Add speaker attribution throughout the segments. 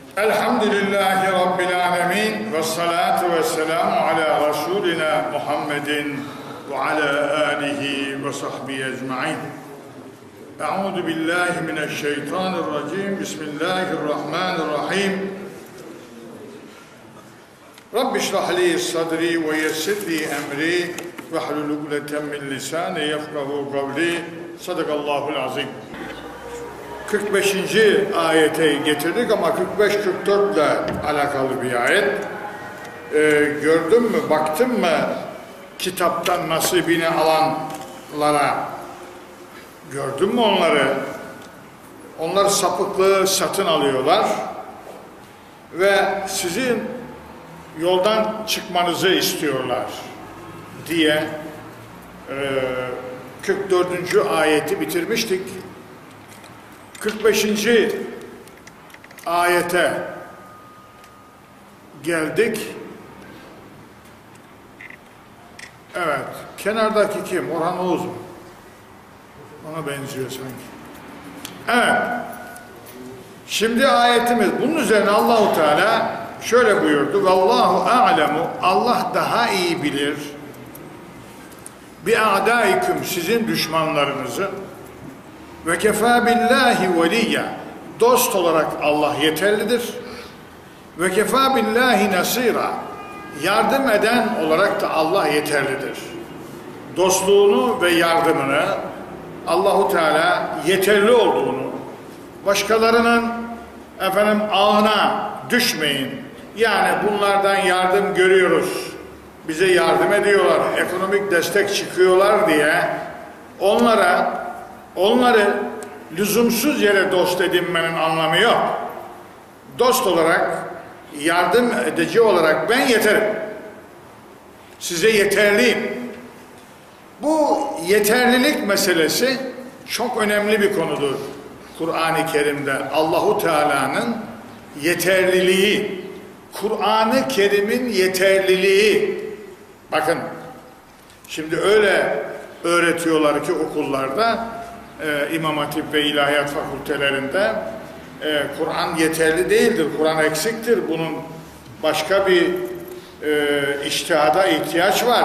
Speaker 1: Elhamdülillahi Rabbil alemin ve salatu ve selamu ala Resulina Muhammedin ve ala alihi ve sahbihi ecma'in. Euzu billahi mineşşeytanirracim. Bismillahirrahmanirrahim. Rabbi şrah li sadri ve yessir li emri ve hlul ukdeten min lisani yefkahu kavli. Sadakallahul azim. 45. ayete getirdik ama 45-44 ile alakalı bir ayet. Gördün mü, baktın mı kitaptan nasibini alanlara? Gördün mü onları? Onlar sapıklığı satın alıyorlar ve sizin yoldan çıkmanızı istiyorlar diye 44. ayeti bitirmiştik. 45. ayete geldik. Evet. Kenardaki kim? Orhan Oğuz mu? Ona benziyor sanki. Evet. Şimdi ayetimiz. Bunun üzerine Allahu Teala şöyle buyurdu. Vallahu a'lemu. Allah daha iyi bilir. Bi a'daikum, sizin düşmanlarınızı. Ve kefâ billâhi veliyya, dost olarak Allah yeterlidir. Ve kefâ billâhi nasîrâ, yardım eden olarak da Allah yeterlidir. Dostluğunu ve yardımını Allahu Teala yeterli olduğunu, başkalarının ağına düşmeyin. Yani bunlardan yardım görüyoruz, bize yardım ediyorlar, ekonomik destek çıkıyorlar diye onları lüzumsuz yere dost edinmenin anlamı yok. Dost olarak, yardım edici olarak ben yeterim. Size yeterliyim. Bu yeterlilik meselesi çok önemli bir konudur. Kur'an-ı Kerim'de Allahu Teala'nın yeterliliği, Kur'an-ı Kerim'in yeterliliği. Bakın, şimdi öyle öğretiyorlar ki okullarda, İmam Hatip ve İlahiyat fakültelerinde Kur'an yeterli değildir, Kur'an eksiktir. Bunun başka bir içtihada ihtiyaç var.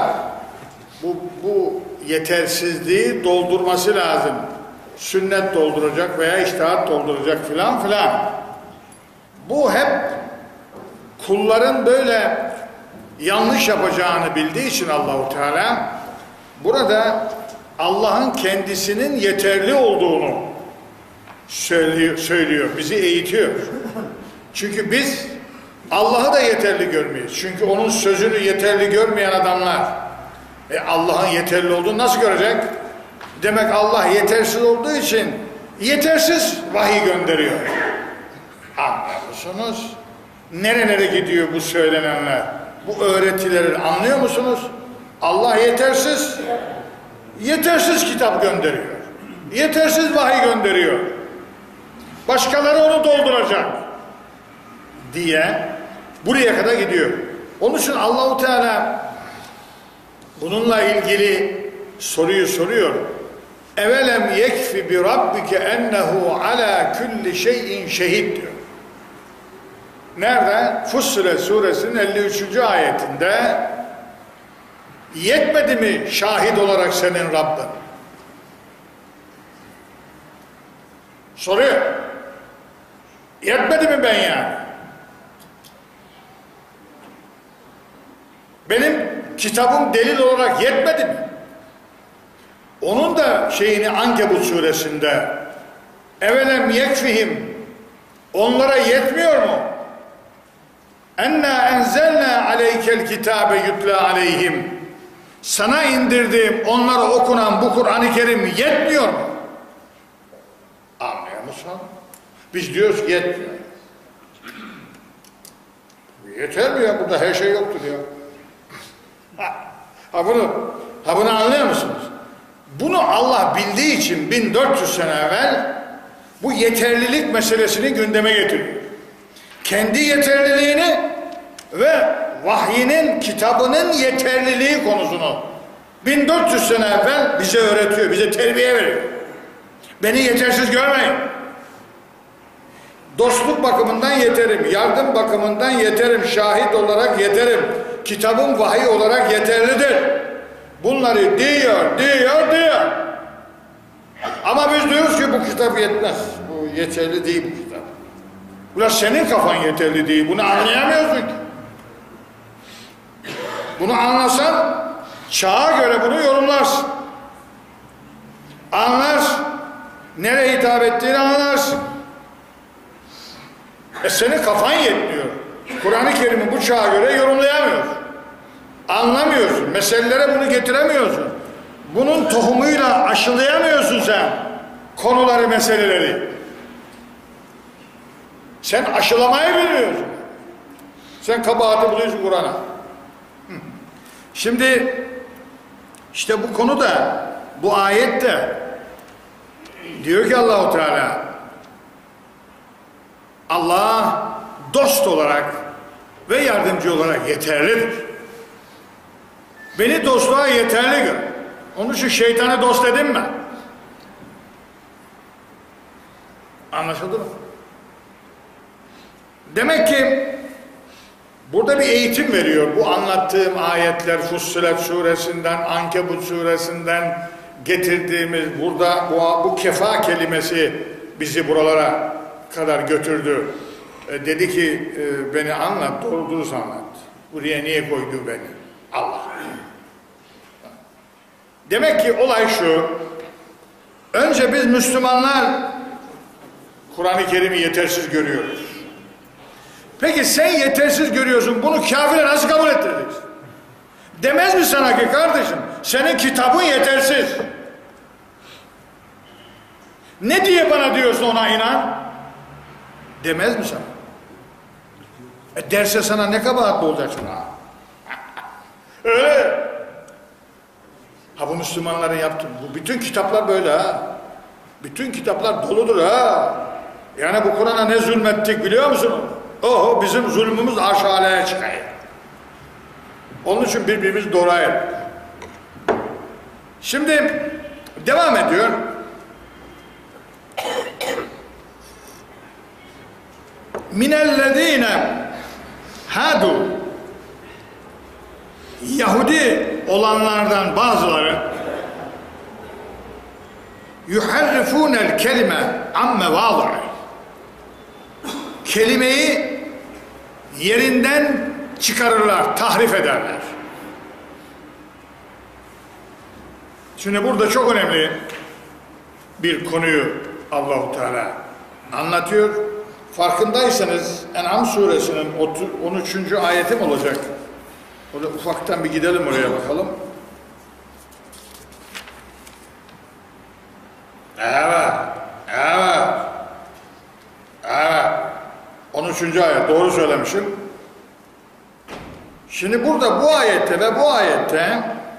Speaker 1: Bu yetersizliği doldurması lazım. Sünnet dolduracak veya içtihat dolduracak filan filan. Bu hep kulların böyle yanlış yapacağını bildiği için Allahu Teala burada Allah'ın kendisinin yeterli olduğunu söylüyor, bizi eğitiyor. Çünkü biz Allah'ı da yeterli görmeyiz. Çünkü onun sözünü yeterli görmeyen adamlar Allah'ın yeterli olduğunu nasıl görecek? Demek Allah yetersiz olduğu için yetersiz vahiy gönderiyor. Anlıyor musunuz? Nerelere gidiyor bu söylenenler? Bu öğretileri anlıyor musunuz? Allah yetersiz. Yetersiz kitap gönderiyor. Yetersiz vahiy gönderiyor. Başkaları onu dolduracak diye buraya kadar gidiyor. Onun için Allahu Teala bununla ilgili soruyu soruyor. Evelem yekfi bi rabbike ennehu ala kulli şeyin şehid diyor. Nerede? Fussilet suresinin 53. ayetinde yetmedi mi şahit olarak senin Rabbin? Soruyor. Yetmedi mi ben yani? Benim kitabım delil olarak yetmedi mi? Onun da şeyini Ankebut suresinde evelem yekfihim, onlara yetmiyor mu? Enna enzelna aleykel kitabe yutla aleyhim, sana indirdiğim, onlara okunan bu Kur'an-ı Kerim yetmiyor mu? Anlıyor musun? Biz diyoruz ki yetmiyor. Yeter mi ya? Burada her şey yoktur ya. Bunu anlıyor musunuz? Bunu Allah bildiği için 1400 sene evvel bu yeterlilik meselesini gündeme getiriyor. Kendi yeterliliğini ve vahyinin, kitabının yeterliliği konusunu 1400 sene evvel bize öğretiyor, bize terbiye veriyor. Beni yetersiz görmeyin. Dostluk bakımından yeterim, yardım bakımından yeterim, şahit olarak yeterim, kitabın vahiy olarak yeterlidir. Bunları diyor. Ama biz diyoruz ki bu kitap yetmez, bu yeterli değil bu kitap. Ulan senin kafan yeterli değil, bunu anlayamıyorsun ki. Bunu anlasan çağa göre bunu yorumlarsın. Anlarsın. Nereye hitap ettiğini anlarsın. Senin kafan yetmiyor. Kur'an-ı Kerim'i bu çağa göre yorumlayamıyorsun. Anlamıyorsun. Meselelere bunu getiremiyorsun. Bunun tohumuyla aşılayamıyorsun sen. Konuları, meseleleri. Sen aşılamayı bilmiyorsun. Sen kabahati buluyorsun Kur'an'a. Şimdi işte bu konuda, bu ayette diyor ki Allah-u Teala, Allah dost olarak ve yardımcı olarak yeterlidir. Beni dostluğa yeterli gör. Onun için şeytanı dost edin mi? Anlaşıldı mı? Demek ki burada bir eğitim veriyor. Bu anlattığım ayetler Fussilet suresinden, Ankebut suresinden getirdiğimiz burada bu kefa kelimesi bizi buralara kadar götürdü. Dedi ki beni anlat, doğru dürüst anlat. Buraya niye koydu beni? Allah. Demek ki olay şu. Önce biz Müslümanlar Kur'an-ı Kerim'i yetersiz görüyoruz. Peki sen yetersiz görüyorsun, bunu kafire nasıl kabul ettireceksin? Demez mi sana ki kardeşim, senin kitabın yetersiz? Ne diye bana diyorsun, ona inan? Demez mi sana? Derse sana ne kabahatli olacaksın ha? Öyle. Ha bu Müslümanların yaptığı, bu bütün kitaplar böyle ha. Bütün kitaplar doludur ha. Yani bu Kur'an'a ne zulmettik biliyor musun? Oho, bizim zulmümüz aşağıya çıkıyor. Onun için birbirimizi doğrayalım. Şimdi devam ediyor. Minellezine hadu, Yahudi olanlardan bazıları yuharrifunel kelime amme vâdâ, kelimeyi yerinden çıkarırlar, tahrif ederler. Şimdi burada çok önemli bir konuyu Allah-u Teala anlatıyor. Farkındaysanız En'am suresinin 13. ayetim olacak. Orada ufaktan bir gidelim oraya bakalım. Evet. 13. ayet. Doğru söylemişim. Şimdi burada bu ayette ve bu ayette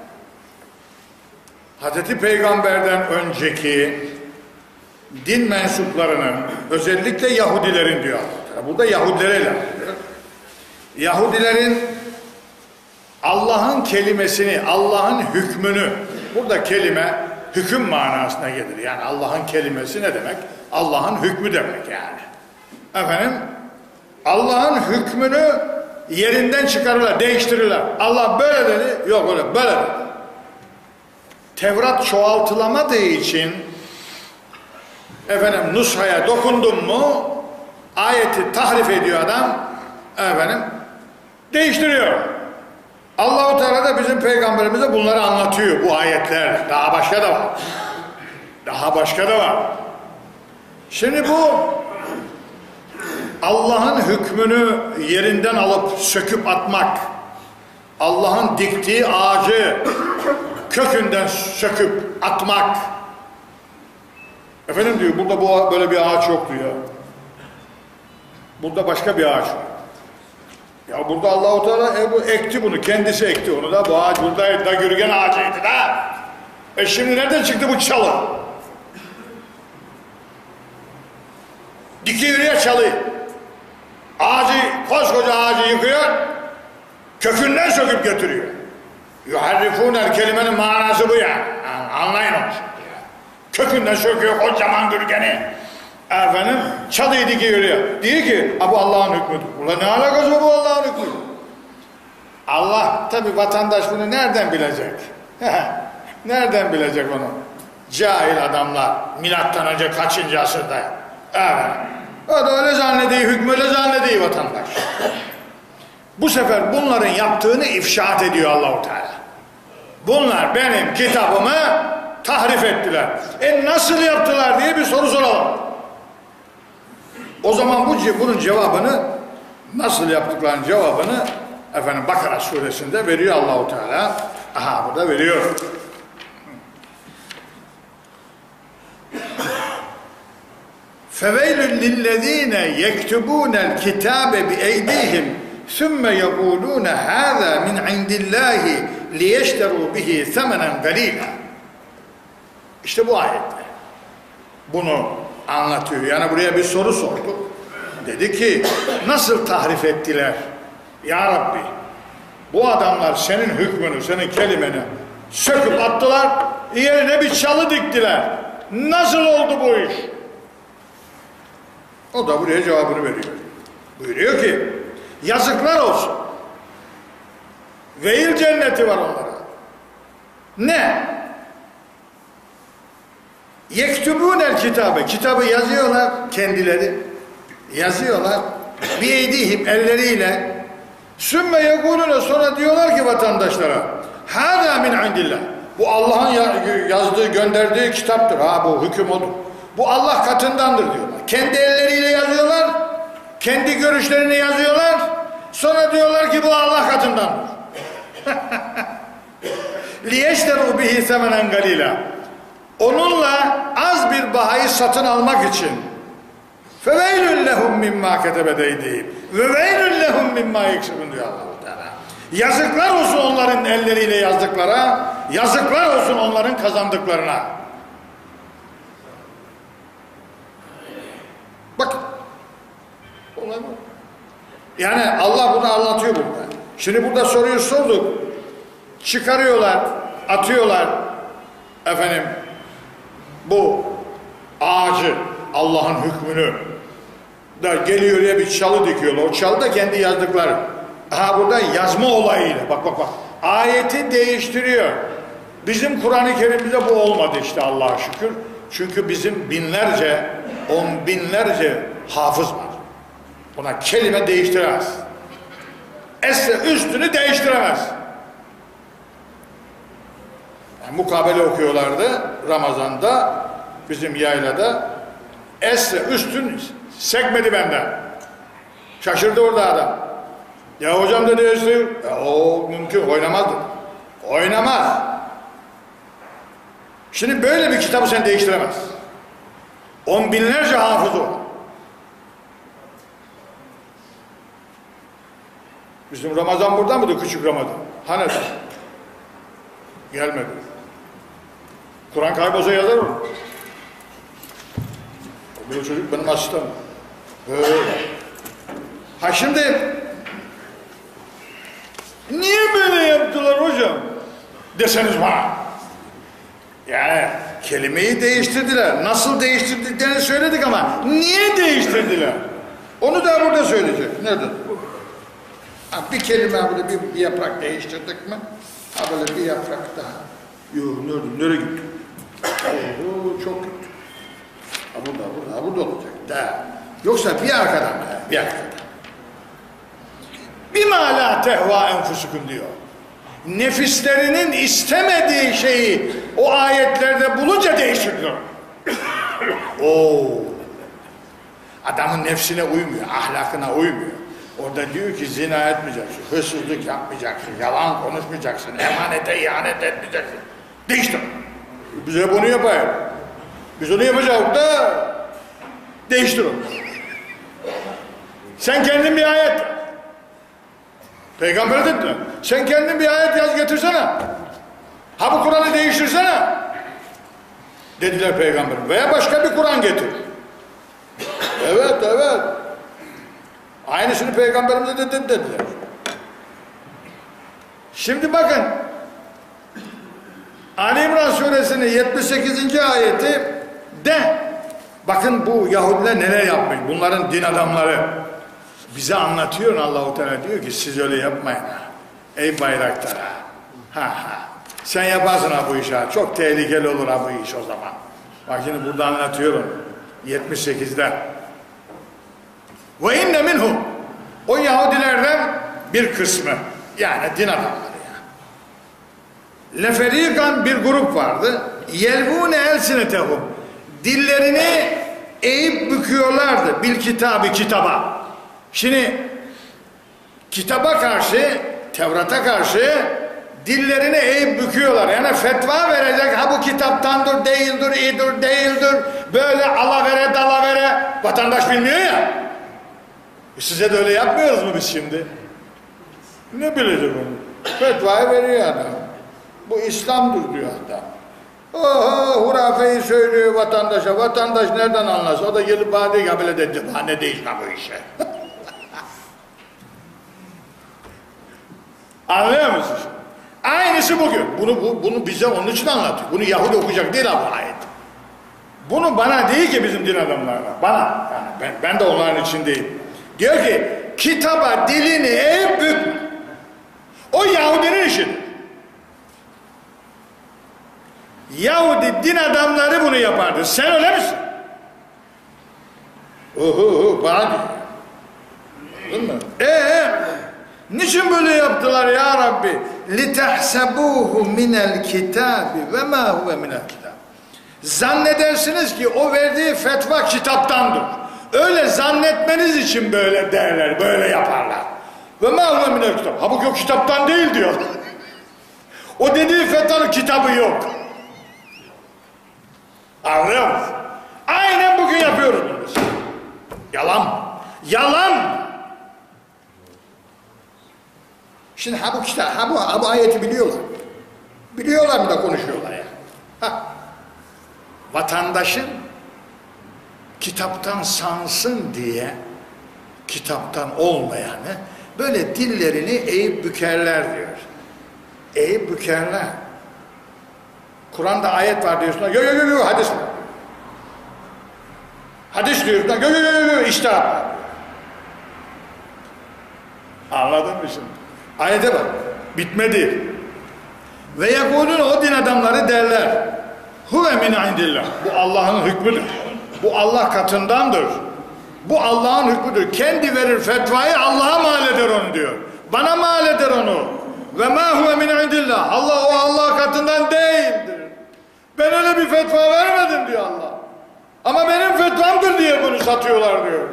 Speaker 1: Hazreti Peygamber'den önceki din mensuplarının, özellikle Yahudilerin diyor. Burada Yahudilere diyor. Yahudilerin Allah'ın kelimesini, Allah'ın hükmünü, burada kelime hüküm manasına gelir. Yani Allah'ın kelimesi ne demek? Allah'ın hükmü demek yani. Efendim, Allah'ın hükmünü yerinden çıkarırlar, değiştirirler. Allah böyle dedi, yok öyle, böyle dedi. Tevrat çoğaltılamadığı için efendim nushaya dokundun mu ayeti tahrif ediyor adam, efendim değiştiriyor. Allah-u Teala da bizim peygamberimize bunları anlatıyor bu ayetler. Daha başka da var. Daha başka da var. Şimdi bu Allah'ın hükmünü yerinden alıp söküp atmak, Allah'ın diktiği ağacı kökünden söküp atmak. Efendim diyor, burada böyle bir ağaç yok diyor. Burada başka bir ağaç var. Ya burada Allah-u Teala bu ekti bunu, kendisi ekti onu da. Bu ağaç buradaydı da, gürgen ağacıydı da. Şimdi nereden çıktı bu çalı? Dikiyor ya çalıyı. Ağacı, koskoca ağacı yıkıyor, kökünden söküp götürüyor. Yuharrifûnel kelimenin manası bu ya. Yani anlayın onu şimdi ya. Kökünden söküyor kocaman gürgeni. Efendim çalıyı dikiyor yürüyor. Diyor ki bu Allah'ın hükmüdür. Ulan ne alakası bu Allah'ın hükmüdür? Allah tabi vatandaş bunu nereden bilecek? Nereden bilecek onu? Cahil adamlar milattan önce kaçıncı asırda? Evet. O da öyle zannediyor, hükmü öyle zannediyor vatandaş. Bu sefer bunların yaptığını ifşaat ediyor Allah-u Teala. Bunlar benim kitabımı tahrif ettiler. Nasıl yaptılar diye bir soru soralım. O zaman bunun cevabını, nasıl yaptıklarının cevabını efendim Bakara suresinde veriyor Allah-u Teala. Aha burada veriyor. فَوَيْلٌ لِلَّذ۪ينَ يَكْتُبُونَ الْكِتَابَ بِاَيْدِيهِمْ ثُمَّ يَقُولُونَ هَذَا مِنْ عِنْدِ اللّٰهِ لِيَشْتَرُوا بِهِ ثَمَنًا قَلِيلًا. İşte bu ayetler bunu anlatıyor. Yani buraya bir soru sordu. Dedi ki nasıl tahrif ettiler? Ya Rabbi, bu adamlar senin hükmünü, senin kelimeni söküp attılar, yerine bir çalı diktiler. Nasıl oldu bu iş? O da buraya cevabını veriyor. Buyuruyor ki yazıklar olsun. Veil cenneti var onlara. Ne? Yektubûnel kitabe. Kitabı yazıyorlar kendileri. Yazıyorlar. Biyeydihim elleriyle. Sümme yegûlûne, sonra diyorlar ki vatandaşlara hâdâ min indillah. Bu Allah'ın yazdığı, gönderdiği kitaptır. Bu hüküm odur. Bu Allah katındandır diyorlar. Kendi elleriyle yazıyorlar. Kendi görüşlerini yazıyorlar. Sonra diyorlar ki bu Allah katındandır. Liyeşterû bihi semenen galîlâ. Onunla az bir bahayı satın almak için فَوَيْلٌ لَهُمْ مِمَّا كَتَبَتْ اَيْدِيهِمْ وَوَيْلٌ لَهُمْ مِمَّا يَكْسِبُونَ diyor Allah-u Teala. Yazıklar olsun onların elleriyle yazdıklara, yazıklar olsun onların kazandıklarına. Bak, olay bu. Yani Allah bunu anlatıyor burada. Şimdi burada soruyu sorduk. Çıkarıyorlar, atıyorlar efendim bu ağacı, Allah'ın hükmünü da geliyor ya bir çalı dikiyorlar. O çalı da kendi yazdıkları. Burada yazma olayıyla bak ayeti değiştiriyor. Bizim Kur'an-ı Kerim'de bu olmadı işte Allah'a şükür. Çünkü bizim binlerce, on binlerce hafız var. Buna kelime değiştiremez. Üstünü değiştiremez. Yani mukabele okuyorlardı Ramazan'da bizim yaylada. Üstün sekmedi benden. Şaşırdı orada adam. Ya hocam dedi Esre, o mümkün, oynamaz dedi. Oynamaz. Şimdi böyle bir kitabı sen değiştiremez. On binlerce hafız o. Bizim Ramazan burada mıydı, küçük Ramazan? Hani? Gelmedi. Kur'an kaybolsa yazar mı? Bu çocuk benim asistanım. Şimdi niye böyle yaptılar hocam? Deseniz bana. Yani kelimeyi değiştirdiler. Nasıl değiştirdiklerini söyledik ama niye değiştirdiler? Onu da burada söyleyecek. Nerede? Bir kelime böyle bir yaprak değiştirdik mi? Böyle bir yaprak daha. Yok, nereye gitti? Çok gitti. Burada olacak. Yoksa bir arkadan bir arkadan. Bimâ lâ tehvâ enfusukum diyor. Nefislerinin istemediği şeyi o ayetlerde bulunca değiştiriyor. Adamın nefsine uymuyor, ahlakına uymuyor. Orada diyor ki zina etmeyeceksin, hırsızlık yapmayacaksın, yalan konuşmayacaksın, emanete ihanet etmeyeceksin. Değiştir. Bize bunu yapayım. Biz onu yapacağız da değiştir onu. Sen kendin bir ayet. Peygamber dedi. Sen kendin bir ayet yaz getirsene. Bu Kur'an'ı değiştirsene. Dediler peygamber. Veya başka bir Kur'an getir. Evet. Aynısını peygamberimize de dediler. Şimdi bakın. Ali İmran suresinin 78. ayeti de Bakın bu Yahudiler neler yapmış. Bunların din adamları. Bize anlatıyor, Allah-u Teala diyor ki siz öyle yapmayın ha. Ey bayraktar ha. Ha. Sen yaparsın ha bu işi ha. Çok tehlikeli olur ha bu iş o zaman. Bak şimdi burada anlatıyorum. 78'de. Ve inne minhum. O Yahudilerden bir kısmı. Yani din adamları ya. Leferikan bir grup vardı. Yelvune elsinetehum. Dillerini eğip büküyorlardı. Bil kitabı kitaba. Şimdi kitaba karşı, Tevrat'a karşı dillerini eğip büküyorlar. Yani fetva verecek. Ha bu kitaptandır, değildir, iyidir, değildir. Böyle alavere dalavere. Vatandaş bilmiyor ya. Size de öyle yapmıyoruz mu biz şimdi? Ne bilecek onu? Fetvayı veriyor adam. Bu İslam'dır diyor adam. Oho hurafeyi söylüyor vatandaşa. Vatandaş nereden anlasın? O da gelip bana diyor ya böyle dedi. Ne değişme bu işe? Anlıyor musun? Aynısı bugün. Bunu bize onun için anlatıyor. Bunu Yahudi okuyacak değil bu ayet. Bunu bana değil ki bizim din adamlarına. Bana. Yani ben de onların içindeyim. Diyor ki kitaba dilini eğip bükme. O Yahudinin işidir. Yahudi din adamları bunu yapardı. Sen öyle misin? Bana diyor. Değil mi? Niçin böyle yaptılar ya Rabbi? لِتَحْسَبُوهُ مِنَ الْكِتَابِ وَمَا هُوَ مِنَ الْكِتَابِ. Zannedersiniz ki o verdiği fetva kitaptandır. Öyle zannetmeniz için böyle derler, böyle yaparlar. وَمَا هُوَ مِنَ الْكِتَابِ. Halbuki o kitaptan değil diyor. O dediği fetvanın kitabı yok. Anlıyor musun? Aynen bugün yapıyoruz biz. Yalan. Yalan. Şimdi bu kitap, bu ayeti biliyorlar. Biliyorlar mı da konuşuyorlar ya. Vatandaşın kitaptan sansın diye kitaptan olmayanı böyle dillerini eğip bükerler diyor. Eğip bükerler. Kur'an'da ayet var diyorsun. Yo hadis var. Hadis diyorsun. Yo iştihat var. Anladın mı şimdi? Ayete bak. Bitmedi. Ve yekulun o din adamları derler. Huve min indillah. Bu Allah'ın hükmüdür. Bu Allah katındandır. Bu Allah'ın hükmüdür. Kendi verir fetvayı Allah'a mal eder onu diyor. Bana mal eder onu. Ve ma huve min indillah. Allah o Allah katından değildir. Ben öyle bir fetva vermedim diyor Allah. Ama benim fetvamdır diye bunu satıyorlar diyor.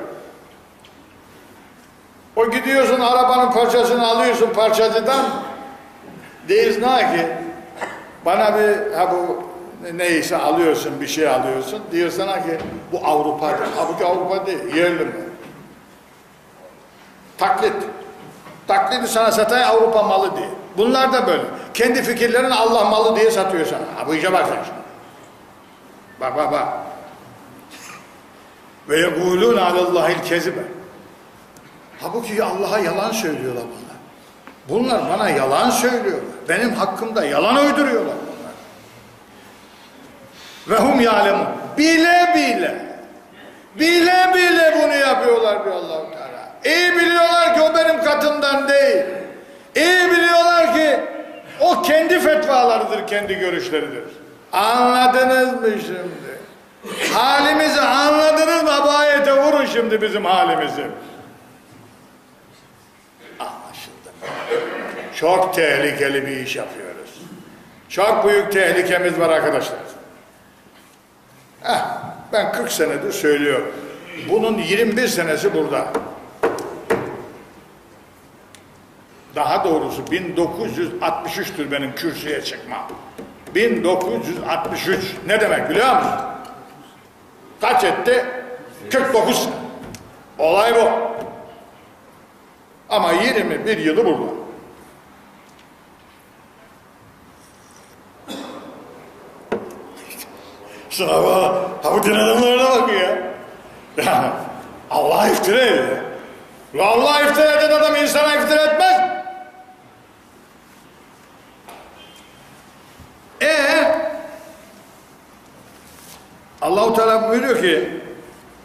Speaker 1: O gidiyorsun arabanın parçasını alıyorsun parçacıdan. Diyorsun ki bana bir bu neyse alıyorsun bir şey alıyorsun. Diyor sana ki bu Avrupa'dır. Halbuki Avrupa değil yerli mi? Taklit. Taklidi sana satay Avrupa malı diye. Bunlar da böyle. Kendi fikirlerini Allah malı diye satıyor sana. Bu işe bak sen şimdi. Bak. Ve yekulûne alallâhil kezibe. Halbuki Allah'a yalan söylüyorlar bunlar. Bunlar bana yalan söylüyorlar. Benim hakkımda yalan uyduruyorlar bunlar. Ve hum yâlemun. Bile bunu yapıyorlar diyor Allah-u Teala. İyi biliyorlar ki o benim katımdan değil. İyi biliyorlar ki o kendi fetvalarıdır, kendi görüşleridir. Anladınız mı şimdi? Halimizi anladınız mı? Bu ayete vurun şimdi bizim halimizi. Anlaşıldı. Çok tehlikeli bir iş yapıyoruz. Çok büyük tehlikemiz var arkadaşlar. Ben 40 senedir söylüyorum. Bunun 21 senesi burada. Daha doğrusu 1963'tür benim kürsüye çıkmam. 1963. Ne demek biliyor musun? Kaç etti? 49 sene. Olay bu. Ama 21 yılı burada. Şuna bak. Bu din adamlarına bakın ya. Yani Allah iftira ediyor. Allah iftira eden adam insana iftira etmez mi? Allah-u Teala buyuruyor ki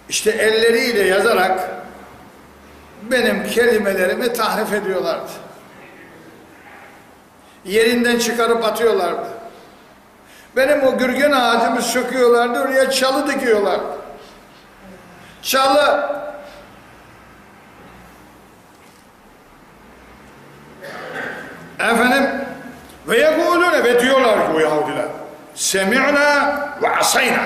Speaker 1: İşte elleriyle yazarak benim kelimelerimi tahrif ediyorlardı. Yerinden çıkarıp atıyorlardı. Benim o gürgen ağacımı söküyorlardı, oraya çalı dikiyorlardı. Çalı. Efendim, ve yekulune ve diyorlar ki bu Yahudiler, semi'na ve asayna.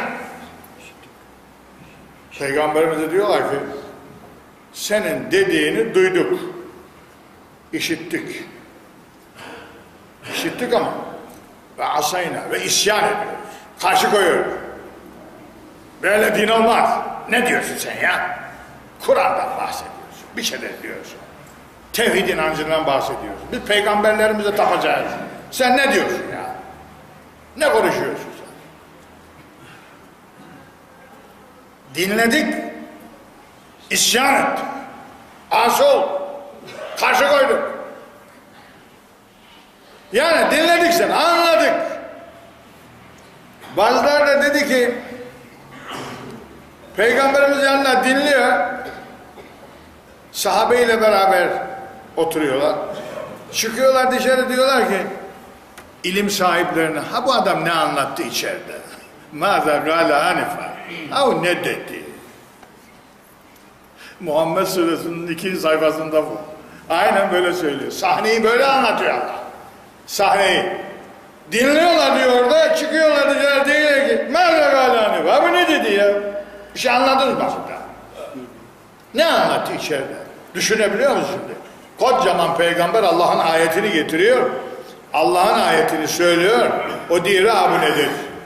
Speaker 1: Peygamberimize diyorlar ki, senin dediğini duyduk, işittik. İşittik ama ve asayna ve isyan ediyoruz. Karşı koyuyoruz. Böyle din olmaz. Ne diyorsun sen ya? Kur'an'dan bahsediyorsun. Bir şeyler diyorsun. Tevhid inancından bahsediyorsun. Biz peygamberlerimize tapacağız. Sen ne diyorsun ya? Ne konuşuyorsun sen? Dinledik. İsyan ettik. Asi ol. Karşı koyduk. Yani dinledik seni, anladık. Bazıları da dedi ki, Peygamberimiz yanına dinliyor, sahabeyle beraber oturuyorlar. Çıkıyorlar dışarı, diyorlar ki, ilim sahiplerine, ha bu adam ne anlattı içeride? Mâzâ gâle hanifa. Ha o ne dedi? Muhammed Suresinin 2. sayfasında bu. Aynen böyle söylüyor. Sahneyi böyle anlatıyor Allah. Sahneyi. Dinliyorlar diyor orada, çıkıyorlar dışarı, diyorlar ki, mâzâ gâle hanifa. Ha bu ne dedi ya? Bir şey anladınız mı aslında? Ne anlattı içeride? Düşünebiliyor musun şimdi? Kocaman peygamber Allah'ın ayetini getiriyor. Allah'ın ayetini söylüyor. O diyor ha bu nedir?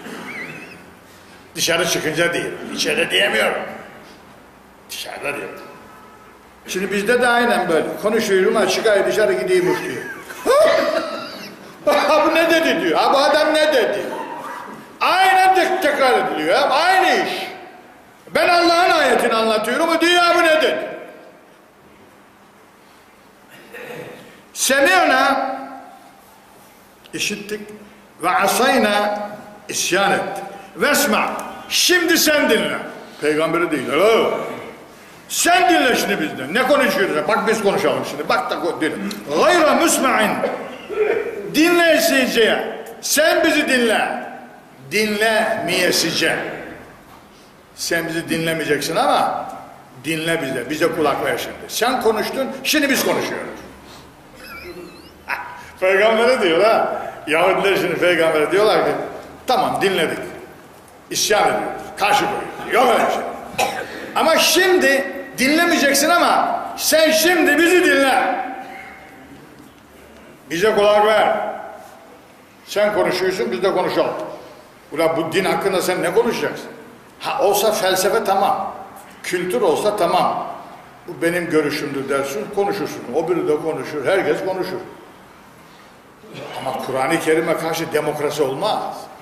Speaker 1: Dışarı çıkınca değil. İçeride diyemiyorum. Dışarıda diyor. Şimdi bizde de aynen böyle. Konuşuyorum ha çıkıyor dışarı gideyim diyor. Ha bu ne dedi diyor. Ha bu adam ne dedi? Aynen tekrar ediliyor. Aynı iş. Ben Allah'ın ayetini anlatıyorum. O diyor bu ne dedi? Semi'na işittik ve asayna isyan ettik. Vesma şimdi sen dinle. Peygamberi değil. Hello. Sen dinle şimdi bizden. Ne konuşuyoruz? Bak biz konuşalım şimdi. Bak da dinle. Gayra müsma'in. Dinleyesice. Sen bizi dinle. Dinlemeyesice. Sen bizi dinlemeyeceksin ama dinle bize. Bize kulak ver şimdi. Sen konuştun. Şimdi biz konuşuyoruz. Peygamber'e diyor ha. Yahudiler şimdi Peygamber'e diyorlar ki tamam dinledik. İsyan ediyoruz. Karşı koyuyoruz. Yok öyle bir şey. Ama şimdi dinlemeyeceksin ama sen şimdi bizi dinle. Bize kulak ver. Sen konuşuyorsun biz de konuşalım. Ulan bu din hakkında sen ne konuşacaksın? Ha olsa felsefe tamam. Kültür olsa tamam. Bu benim görüşümdür dersin konuşursun. O biri de konuşur. Herkes konuşur. Ama Kur'an-ı Kerim'e karşı demokrasi olmaz.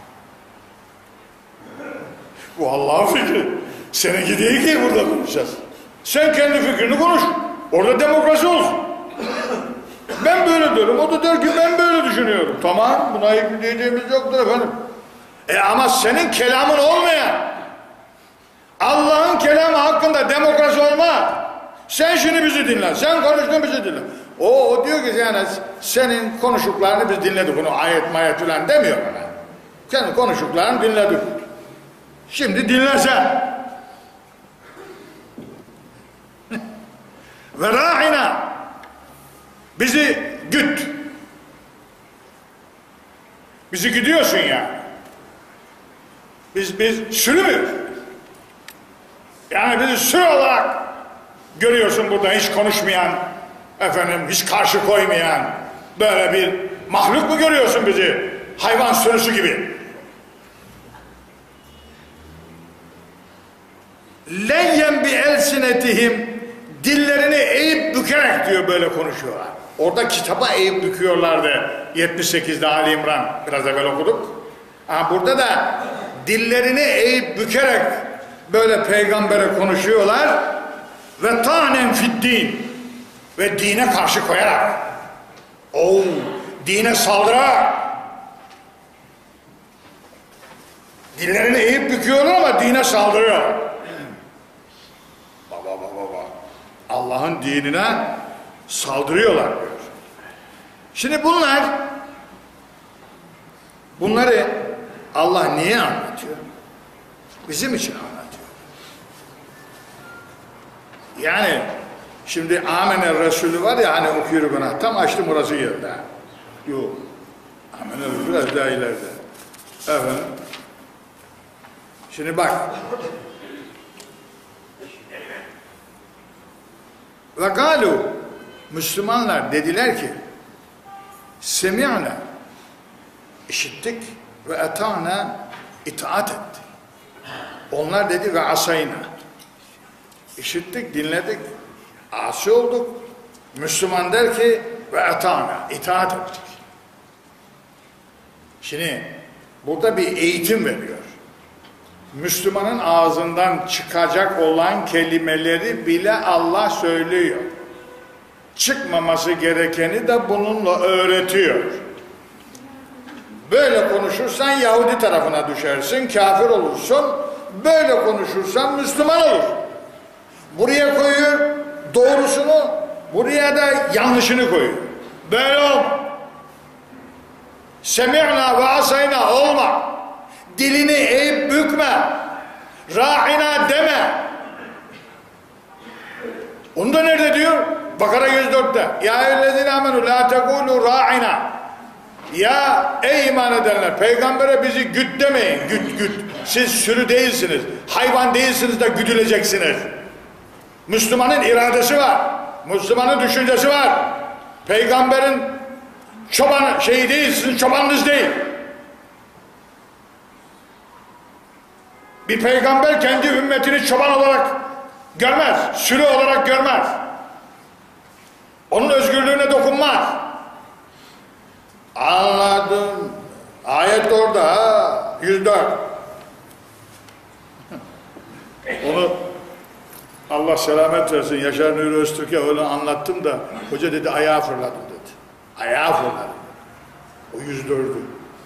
Speaker 1: Bu Allah'ın fikri. Seninki değil ki burada konuşacağız. Sen kendi fikrini konuş. Orada demokrasi olsun. Ben böyle diyorum. O da der ki ben böyle düşünüyorum. Tamam buna hiçbir diyeceğimiz yoktur efendim. Ama senin kelamın olmayan Allah'ın kelamı hakkında demokrasi olmaz. Sen şimdi bizi dinle. Sen konuştun bizi dinle. O diyor ki yani senin konuşuklarını biz dinledik. Bunu ayet mayet falan demiyor bana. Senin konuşuklarını dinledik. Şimdi dinlesen. Ve ra'ina bizi güt. Bizi gidiyorsun ya. Biz sürü mü? Yani bizi sürü olarak görüyorsun burada hiç konuşmayan, efendim hiç karşı koymayan böyle bir mahluk mu görüyorsun bizi? Hayvan sürüsü gibi. Leyyen bi elsinetihim dillerini eğip bükerek diyor böyle konuşuyorlar. Orada kitaba eğip büküyorlardı 78'de Ali İmran biraz evvel okuduk. Burada da dillerini eğip bükerek böyle peygambere konuşuyorlar ve tanen fiddin ve dine karşı koyarak dine saldırarak dillerini eğip büküyorlar ama dine saldırıyor. Allah'ın dinine saldırıyorlar diyor. Şimdi bunları Allah niye anlatıyor? Bizim için anlatıyor. Yani şimdi Amener Resulü var ya hani okuyor bana. Tam açtım orası yerinde. Yok. Amener Resulü biraz daha ileride. Efendim. Şimdi bak. Ve galu Müslümanlar dediler ki semi'na işittik ve eta'na itaat ettik. Onlar dedi ve asayna işittik, dinledik, asi olduk. Müslüman der ki ve eta'na itaat ettik. Şimdi burada bir eğitim veriyor. Müslümanın ağzından çıkacak olan kelimeleri bile Allah söylüyor. Çıkmaması gerekeni de bununla öğretiyor. Böyle konuşursan Yahudi tarafına düşersin, kafir olursun. Böyle konuşursan Müslüman olur. Buraya koyuyor doğrusunu, buraya da yanlışını koyuyor. Böyle olma. Semi'na ve asayna olma. Dilini eğip bükme. Ra'ina deme. Onu da nerede diyor? Bakara 104'te. Ya eyyühellezine amenu la tekulu ra'ina. Ya ey iman edenler, peygambere bizi güt demeyin. Güt. Siz sürü değilsiniz. Hayvan değilsiniz de güdüleceksiniz. Müslümanın iradesi var. Müslümanın düşüncesi var. Peygamberin çoban şeyi değil, sizin çobanınız değil. Bir peygamber kendi ümmetini çoban olarak görmez, sürü olarak görmez. Onun özgürlüğüne dokunmaz. Anladım. Ayet orada ha, 104. Onu Allah selamet versin. Yaşar Nuri Öztürk'e öyle anlattım da hoca dedi ayağa fırladım dedi. Ayağa fırladım. O 104'ü.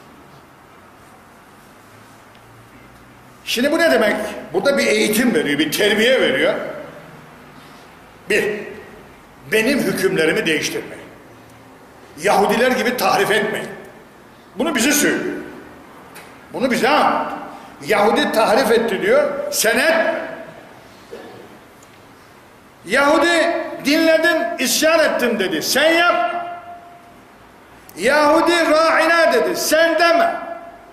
Speaker 1: Şimdi bu ne demek? Burada bir eğitim veriyor, bir terbiye veriyor. Bir, benim hükümlerimi değiştirmeyin. Yahudiler gibi tahrif etmeyin. Bunu bize söylüyor. Bunu bize anlat. Yahudi tahrif etti diyor, sen et. Yahudi dinledim, isyan ettim dedi, sen yap. Yahudi ra'ina dedi, sen deme.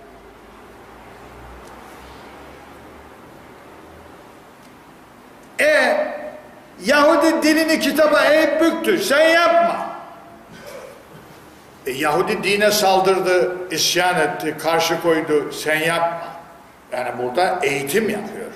Speaker 1: Yahudi dilini kitaba eğip büktü, sen yapma. Yahudi dine saldırdı, isyan etti, karşı koydu, sen yapma. Yani burada eğitim yapıyor.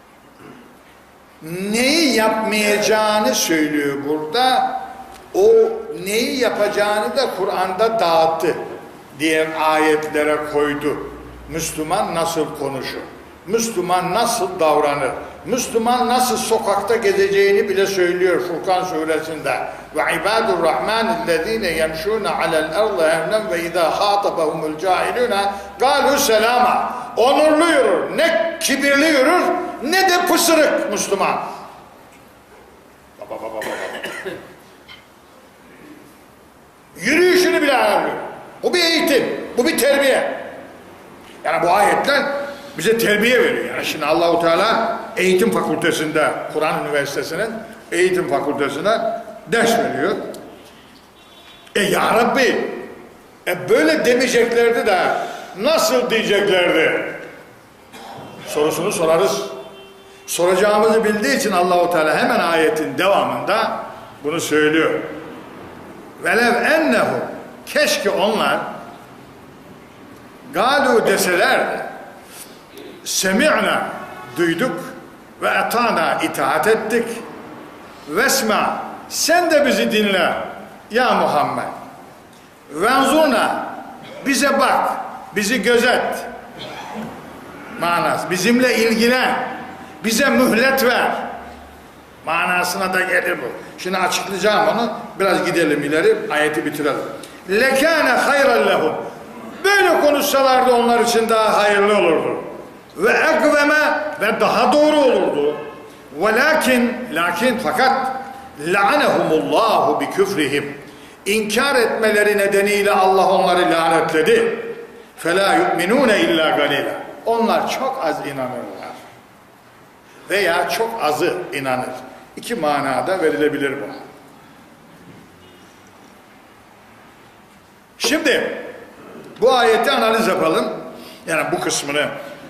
Speaker 1: Neyi yapmayacağını söylüyor burada. O neyi yapacağını da Kur'an'da dağıttı. Diğer ayetlere koydu. Müslüman nasıl konuşur? Müslüman nasıl davranır? Müslüman nasıl sokakta gezeceğini bile söylüyor Furkan suresinde. Ve ibadur rahmanellezine yemşûne alel ardı hevnen ve izâ hâtabahumul cahilûne gâlû selâma. Onurlu yürür, ne kibirli yürür, ne de pısırık Müslüman. Yürüyüşünü bile ayarlıyor. Bu bir eğitim, bu bir terbiye. Yani bu ayetler bize terbiye veriyor. Yani şimdi Allahu Teala eğitim fakültesinde, Kur'an Üniversitesi'nin eğitim fakültesine ders veriyor. Ya Rabbi, böyle demeyeceklerdi de nasıl diyeceklerdi? Sorusunu sorarız. Soracağımızı bildiği için Allahu Teala hemen ayetin devamında bunu söylüyor. Velev ennehu, keşke onlar galu deselerdi, semi'na, duyduk ve etana, itaat ettik, vesma, sen de bizi dinle ya Muhammed, venzurna, bize bak, bizi gözet manası, bizimle ilgilen, bize mühlet ver manasına da gelir bu. Şimdi açıklayacağım onu, biraz gidelim ileri, ayeti bitirelim. Lekâne hayran lehum, böyle konuşsalardı onlar için daha hayırlı olurdu. Ve ekveme, ve daha doğru olurdu. Velakin, lakin fakat la'anehumullahu bi küfrihim. İnkar etmeleri nedeniyle Allah onları lanetledi. Fela yu'minune illa galila. Onlar çok az inanırlar. Veya çok azı inanır. İki manada verilebilir bu. Şimdi bu ayeti analiz yapalım. Yani bu kısmını.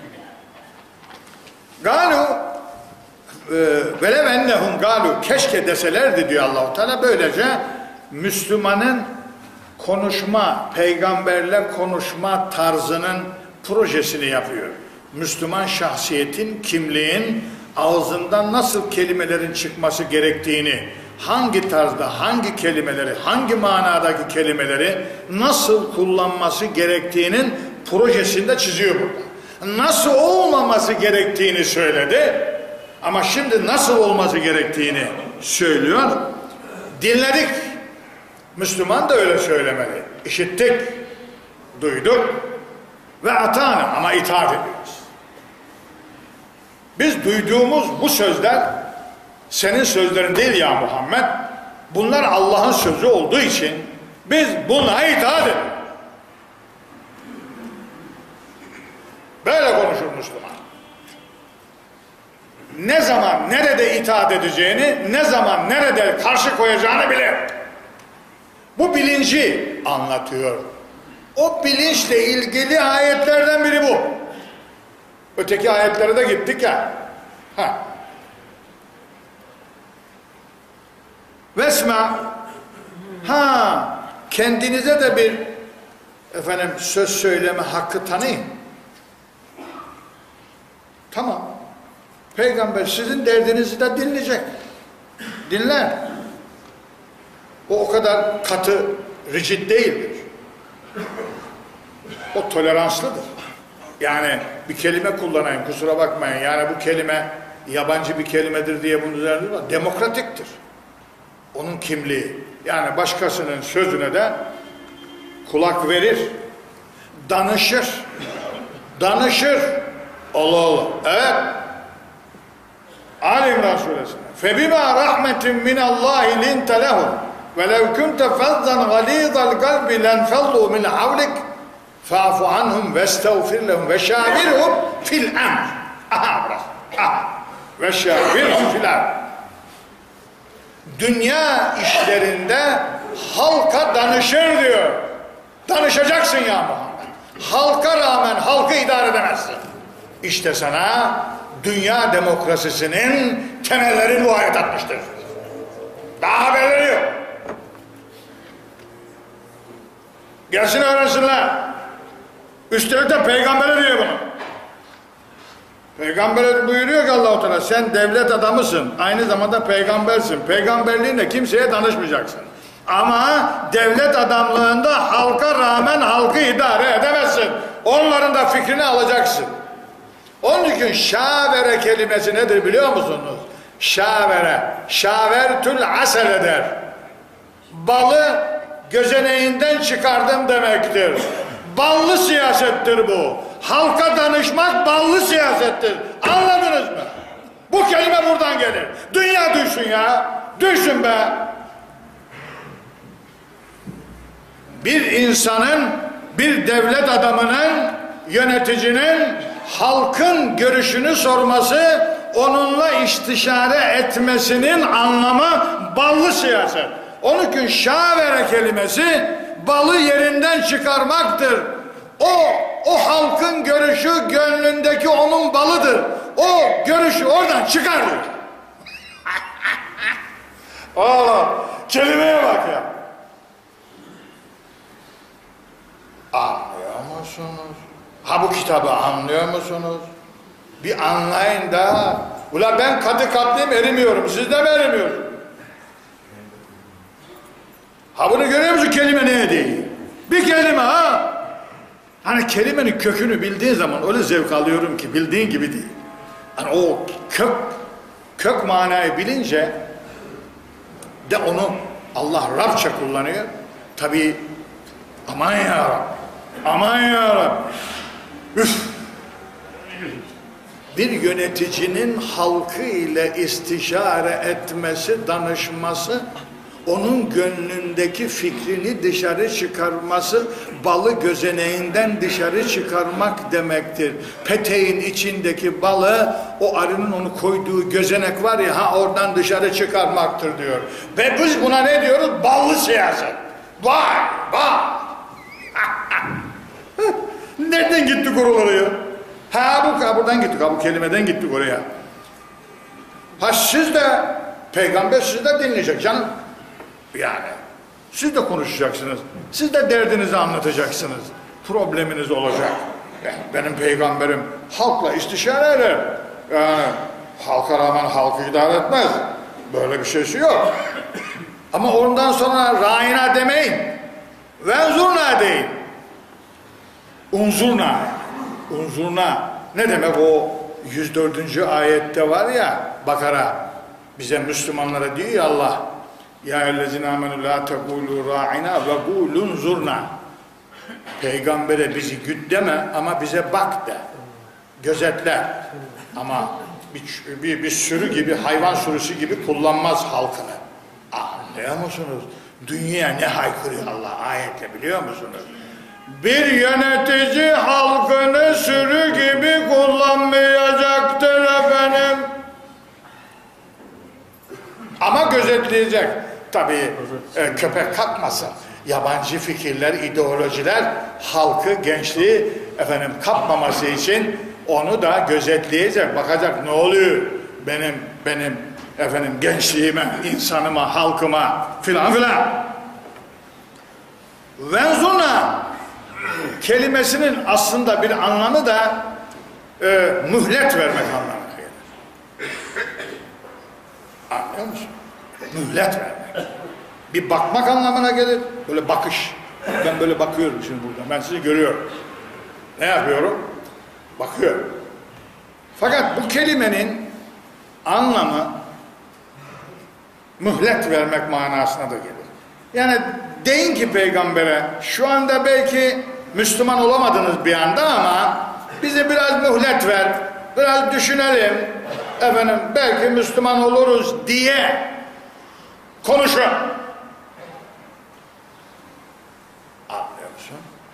Speaker 1: Galu velev ennehum galu, keşke deselerdi diyor Allah-u Teala. Böylece Müslümanın konuşma, peygamberle konuşma tarzının projesini yapıyor. Müslüman şahsiyetin, kimliğin ağzından nasıl kelimelerin çıkması gerektiğini, hangi tarzda, hangi kelimeleri, hangi manadaki kelimeleri nasıl kullanması gerektiğinin projesinde çiziyor burada. Nasıl olmaması gerektiğini söyledi ama şimdi nasıl olması gerektiğini söylüyor. Dinledik. Müslüman da öyle söylemeli. İşittik, duyduk ve atâne, ama itaat ediyoruz. Biz duyduğumuz bu sözler senin sözlerin değil ya Muhammed. Bunlar Allah'ın sözü olduğu için biz buna itaat ediyoruz. Böyle konuşur Müslüman. Ne zaman nerede itaat edeceğini, ne zaman nerede karşı koyacağını bilir. Bu bilinci anlatıyor. O bilinçle ilgili ayetlerden biri bu. Öteki ayetlere de gittik ya. Vesma, kendinize de bir söz söyleme hakkı tanıyın. Tamam. Peygamber sizin derdinizi de dinleyecek. Dinler. O kadar katı, rigid değildir. O toleranslıdır. Yani bir kelime kullanayım, kusura bakmayın. Yani bu kelime yabancı bir kelimedir diye bunu düzeltir var. Demokratiktir. Onun kimliği. Yani başkasının sözüne de kulak verir. Danışır. Danışır. Allah Allah. Evet. Ali İmran suresinde. فَبِمَا رَحْمَةٍ مِنَ اللّٰهِ لِنْتَ لَهُمْ وَلَوْ كُنْتَ فَضًّا غَلِيظَ الْقَلْبِ لَانْفَضُّوا مِنْ حَوْلِكَ فَاعْفُ عَنْهُمْ وَاسْتَغْفِرْ لَهُمْ وَشَاوِرْهُمْ فِي الْأَمْرِ. وَشَاوِرْهُمْ فِي الْأَمْرِ. Dünya işlerinde halka danışır diyor. Danışacaksın ya Muhammed. Halka rağmen halkı idare edemezsin. İşte sana dünya demokrasisinin temelleri bu ayet atmıştır. Daha haberleri yok. Gelsin öğrensinler. Üstelik de peygambere diyor bunu. Peygambere buyuruyor ki Allah-u Teala, sen devlet adamısın, aynı zamanda peygambersin. Peygamberliğinle kimseye danışmayacaksın. Ama devlet adamlığında halka rağmen halkı idare edemezsin. Onların da fikrini alacaksın. Onun için şavere kelimesi nedir biliyor musunuz? Şavere, şavertül asel eder. Balı gözeneğinden çıkardım demektir. Ballı siyasettir bu. Halka danışmak ballı siyasettir. Anladınız mı? Bu kelime buradan gelir. Dünya duysun ya. Duysun be. Bir insanın, bir devlet adamının, yöneticinin halkın görüşünü sorması, onunla istişare etmesinin anlamı ballı siyaset. Onun için şavere kelimesi balı yerinden çıkarmaktır. O halkın görüşü gönlündeki onun balıdır. O görüşü oradan çıkar. Kelimeye bak ya. Anlıyor musunuz? Bu kitabı anlıyor musunuz? Bir anlayın da. Ula ben katı katlıyım, erimiyorum. Siz de mi erimiyorsunuz? Bunu görüyor musun kelime neye değil? Bir kelime ha. Hani kelimenin kökünü bildiğin zaman öyle zevk alıyorum ki bildiğin gibi değil. Hani o kök manayı bilince de onu Allah Rabça kullanıyor. Tabii aman ya Rabbi. Aman ya Rabbi. Üf. bir yöneticinin halkı ile istişare etmesi, danışması, onun gönlündeki fikrini dışarı çıkarması, balı gözeneğinden dışarı çıkarmak demektir. Peteğin içindeki balı, o arının onu koyduğu gözenek var ya, oradan dışarı çıkarmaktır diyor. Ve biz buna ne diyoruz? Ballı siyaset. Vay vay. Nereden gittik oralara ya? Buradan gittik, bu kelimeden gittik oraya. Siz de, peygamber sizi de dinleyecek canım. Yani siz de konuşacaksınız. Siz de derdinizi anlatacaksınız. Probleminiz olacak. Benim peygamberim halkla istişare eder. Yani halka rağmen halkı idare etmez. Böyle bir şeysi yok. Ama ondan sonra râina demeyin. Venzurna deyin. Unzurna. Unzurna. Ne demek o 104. ayette var ya Bakara. Bize Müslümanlara diyor ya Allah. Ya ellezine amenü la tekulu ra'ina ve kulun zurna. Peygambere bizi güt deme ama bize bak de. Gözetle. Ama bir sürü gibi, hayvan sürüsü gibi kullanmaz halkını. Anlıyor musunuz? Dünya ne haykırıyor Allah ayetle, biliyor musunuz? Bir yönetici halkını sürü gibi kullanmayacaktır efendim. Ama gözetleyecek. Tabii köpek kalkmasın. Yabancı fikirler, ideolojiler halkı, gençliği efendim kapmaması için onu da gözetleyecek. Bakacak ne oluyor benim efendim gençliğime, insanıma, halkıma filan filan. Venzuna kelimesinin aslında bir anlamı da mühlet vermek anlamına gelir. Anlıyor musun? Mühlet vermek. Bir bakmak anlamına gelir. Böyle bakış. Ben böyle bakıyorum şimdi buradan. Ben sizi görüyorum. Ne yapıyorum? Bakıyorum. Fakat bu kelimenin anlamı mühlet vermek manasına da gelir. Yani deyin ki peygambere, şu anda belki Müslüman olamadınız bir anda ama bize biraz mühlet ver, biraz düşünelim, efendim belki Müslüman oluruz diye konuşun. Anlıyor musun?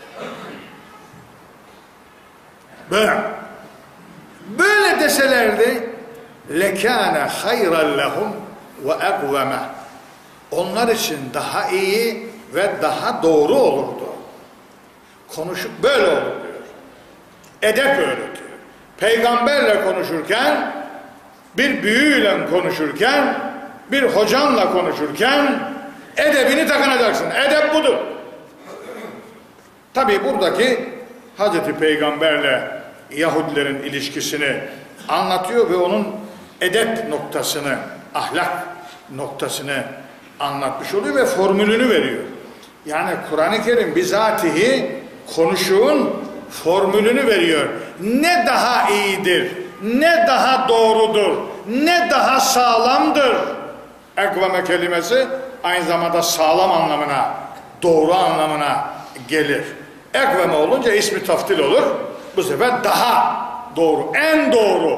Speaker 1: Böyle deselerdi lekâne hayran lehum ve ekveme. Onlar için daha iyi ve daha doğru olurdu. Konuşup böyle olur diyor. Edep öğretiyor. Peygamberle konuşurken, bir büyüyle konuşurken, bir hocanla konuşurken edebini takınacaksın. Edep budur. Tabii buradaki Hazreti Peygamberle Yahudilerin ilişkisini anlatıyor ve onun edep noktasını, ahlak noktasını anlatmış oluyor ve formülünü veriyor. Yani Kur'an-ı Kerim bizatihi konuşuğun formülünü veriyor. Ne daha iyidir, ne daha doğrudur, ne daha sağlamdır. Ekveme kelimesi aynı zamanda sağlam anlamına, doğru anlamına gelir. Ekveme olunca ismi taftil olur. Bu sefer daha doğru, en doğru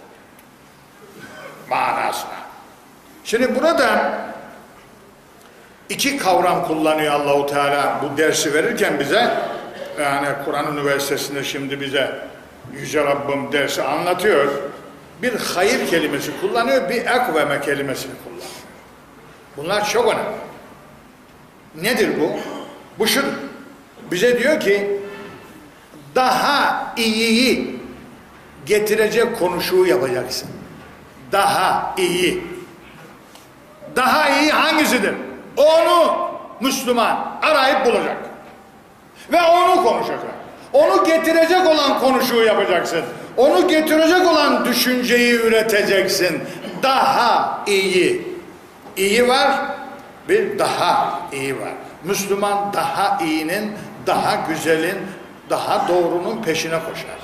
Speaker 1: manasına. Şimdi burada iki kavram kullanıyor Allahu Teala bu dersi verirken bize. Yani Kur'an Üniversitesi'nde şimdi bize Yüce Rabbim dersi anlatıyor. Bir hayır kelimesi kullanıyor, bir ekveme kelimesini kullanıyor. Bunlar çok önemli. Nedir bu? Bu şudur. Bize diyor ki daha iyiyi getirecek konuşuğu yapacaksın. Daha iyi. Daha iyi hangisidir? Onu Müslüman arayıp bulacak. Ve onu konuşacak. Onu getirecek olan konuşuğu yapacaksın. Onu getirecek olan düşünceyi üreteceksin. Daha iyi. İyi var, bir daha iyi var. Müslüman daha iyinin, daha güzelin, daha doğrunun peşine koşar.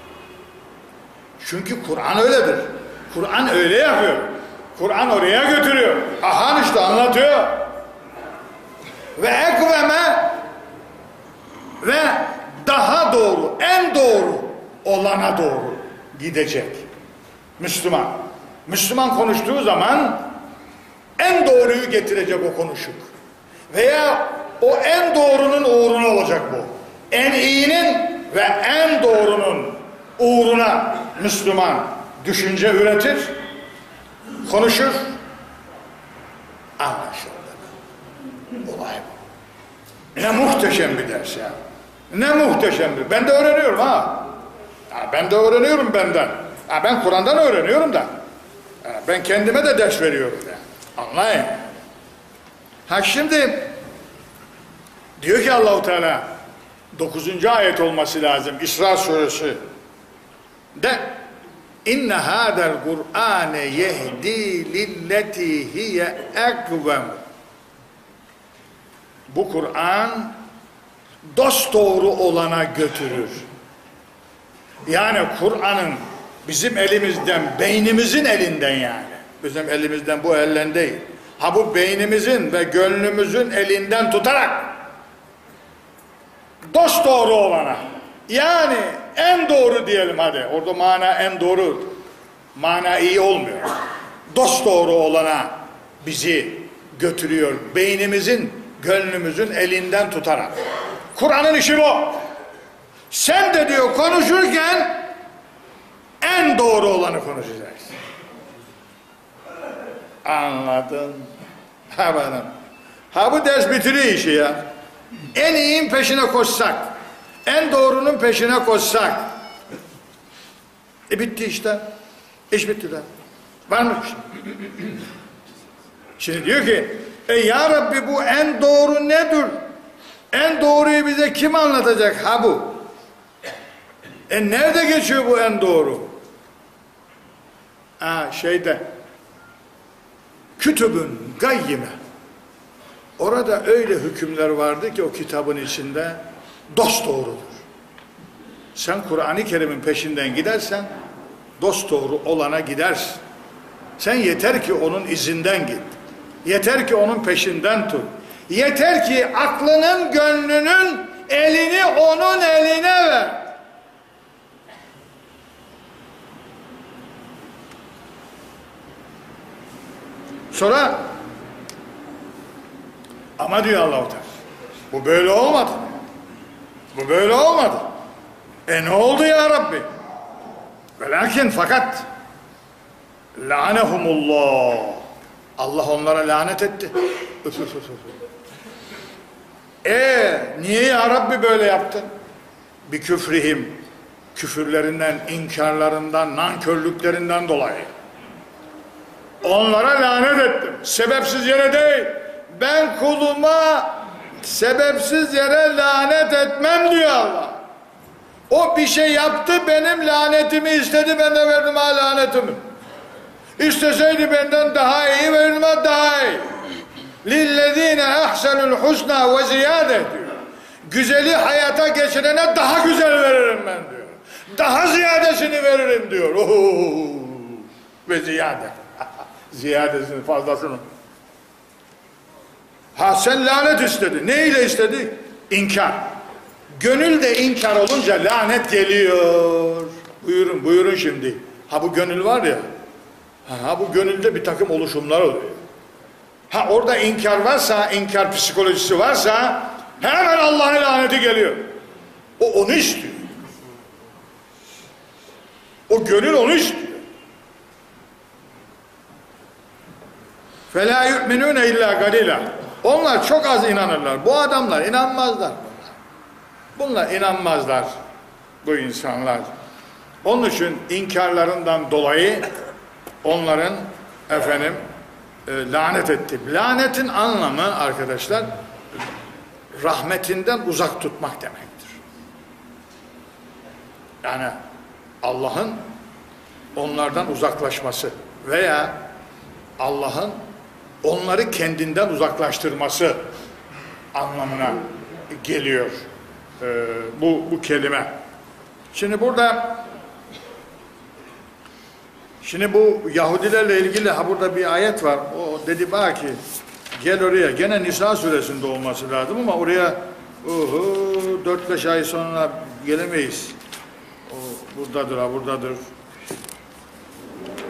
Speaker 1: Çünkü Kur'an öyledir. Kur'an öyle yapıyor. Kur'an oraya götürüyor. Ahan işte anlatıyor. Ve ekveme ve daha doğru, en doğru olana doğru gidecek. Müslüman. Müslüman konuştuğu zaman en doğruyu getirecek o konuşuk. Veya o en doğrunun uğruna olacak bu. En iyinin ve en doğrunun uğruna Müslüman düşünce üretir, konuşur, anlaşılır. Olay bu. Ne muhteşem bir ders ya. Ne muhteşem bir. Ben de öğreniyorum ha. Ya ben de öğreniyorum benden. Ya ben Kur'an'dan öğreniyorum da. Ya ben kendime de ders veriyorum ya. Anlayın. Ha şimdi diyor ki Allah-u Teala 9. ayet olması lazım İsra suresi de inne hâdel Kur'âne yehdi lilleti hiye ekvem. Bu Kur'an dosdoğru olana götürür. Yani Kur'an'ın bizim elimizden, beynimizin elinden yani. Bizim elimizden, bu elden değil. Ha bu beynimizin ve gönlümüzün elinden tutarak dosdoğru olana. Yani en doğru diyelim hadi. Orada mana en doğru. Mana iyi olmuyor. Dosdoğru olana bizi götürüyor. Beynimizin, gönlümüzün elinden tutarak. Kur'an'ın işi bu. Sen de diyor konuşurken en doğru olanı konuşacaksın. Anladın? Ha benim. Ha bu ders bitiriyor işi ya. En iyinin peşine koşsak, en doğrunun peşine koşsak. Bitti işte. İş bitti de. Var mı? Şimdi diyor ki, ya Rabbi bu en doğru nedir? En doğruyu bize kim anlatacak? Ha bu. Nerede geçiyor bu en doğru? Kütübün gayyime. Orada öyle hükümler vardı ki o kitabın içinde dosdoğrudur. Sen Kur'an-ı Kerim'in peşinden gidersen dosdoğru olana gidersin. Sen yeter ki onun izinden git. Yeter ki onun peşinden tut. Yeter ki aklının, gönlünün elini onun eline ver. Sonra ama diyor Allah-u Teala bu böyle olmadı. Bu böyle olmadı. Ne oldu ya Rabbi? Velakin fakat lanehumullah. Allah onlara lanet etti. Niye ya Rabbi böyle yaptın? Bir küfrihim, küfürlerinden, inkarlarından, nankörlüklerinden dolayı. Onlara lanet ettim. Sebepsiz yere değil. Ben kuluma sebepsiz yere lanet etmem diyor Allah. O bir şey yaptı, benim lanetimi istedi, ben de verdim ha lanetimi. İsteseydi benden daha iyi, verdim ha daha iyi. Lillezine ahsenul husna ve ziyade diyor. Güzeli hayata geçirene daha güzel veririm ben diyor. Daha ziyadesini veririm diyor. Ve ziyade. Ziyadesini, fazlasını. Ha sen lanet istedi. Ne ile istedi? İnkar. Gönül de inkar olunca lanet geliyor. Buyurun şimdi. Ha bu gönül var ya. Ha bu gönülde bir takım oluşumlar oluyor. Ha orada inkar varsa, inkar psikolojisi varsa hemen Allah'ın laneti geliyor. O onu istiyor. O gönül onu istiyor. فَلَا يُؤْمِنُونَ اِلَّا قَلِيلًا. Onlar çok az inanırlar. Bu adamlar inanmazlar. Bunlar inanmazlar. Bu insanlar. Onun için inkarlarından dolayı onların lanet etti. Lanetin anlamı arkadaşlar rahmetinden uzak tutmak demektir. Yani Allah'ın onlardan uzaklaşması veya Allah'ın onları kendinden uzaklaştırması anlamına geliyor bu kelime. Şimdi burada bu Yahudilerle ilgili burada bir ayet var. O dedi bana ki gel oraya. Gene Nisa suresinde olması lazım ama oraya 4-5 ay sonra gelemeyiz. O buradadır.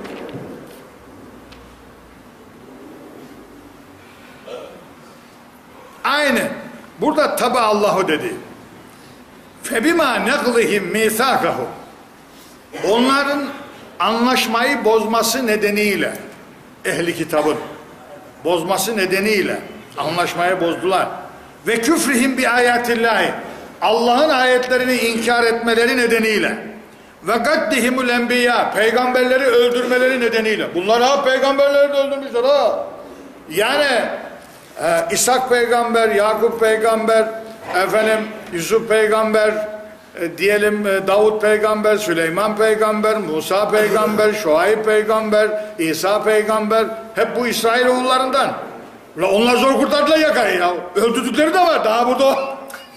Speaker 1: Burada tabi Allahu dedi. Febima neglihim mithaqahum. Onların anlaşmayı bozması nedeniyle, ehli kitabın bozması nedeniyle anlaşmayı bozdular. Ve küfrihim bi ayatillahi. Allah'ın ayetlerini inkar etmeleri nedeniyle. Ve gaddihimul enbiya. Peygamberleri öldürmeleri nedeniyle. Bunlar ha peygamberleri de öldürmüşler ha. Yani İshak peygamber, Yakup peygamber, efendim Yusuf peygamber, diyelim Davut peygamber, Süleyman peygamber, Musa peygamber, Şuayb peygamber, İsa peygamber, hep bu İsrailoğullarından. Onlar zor kurtardılar yakayı ya. Öldürdükleri de var daha burada.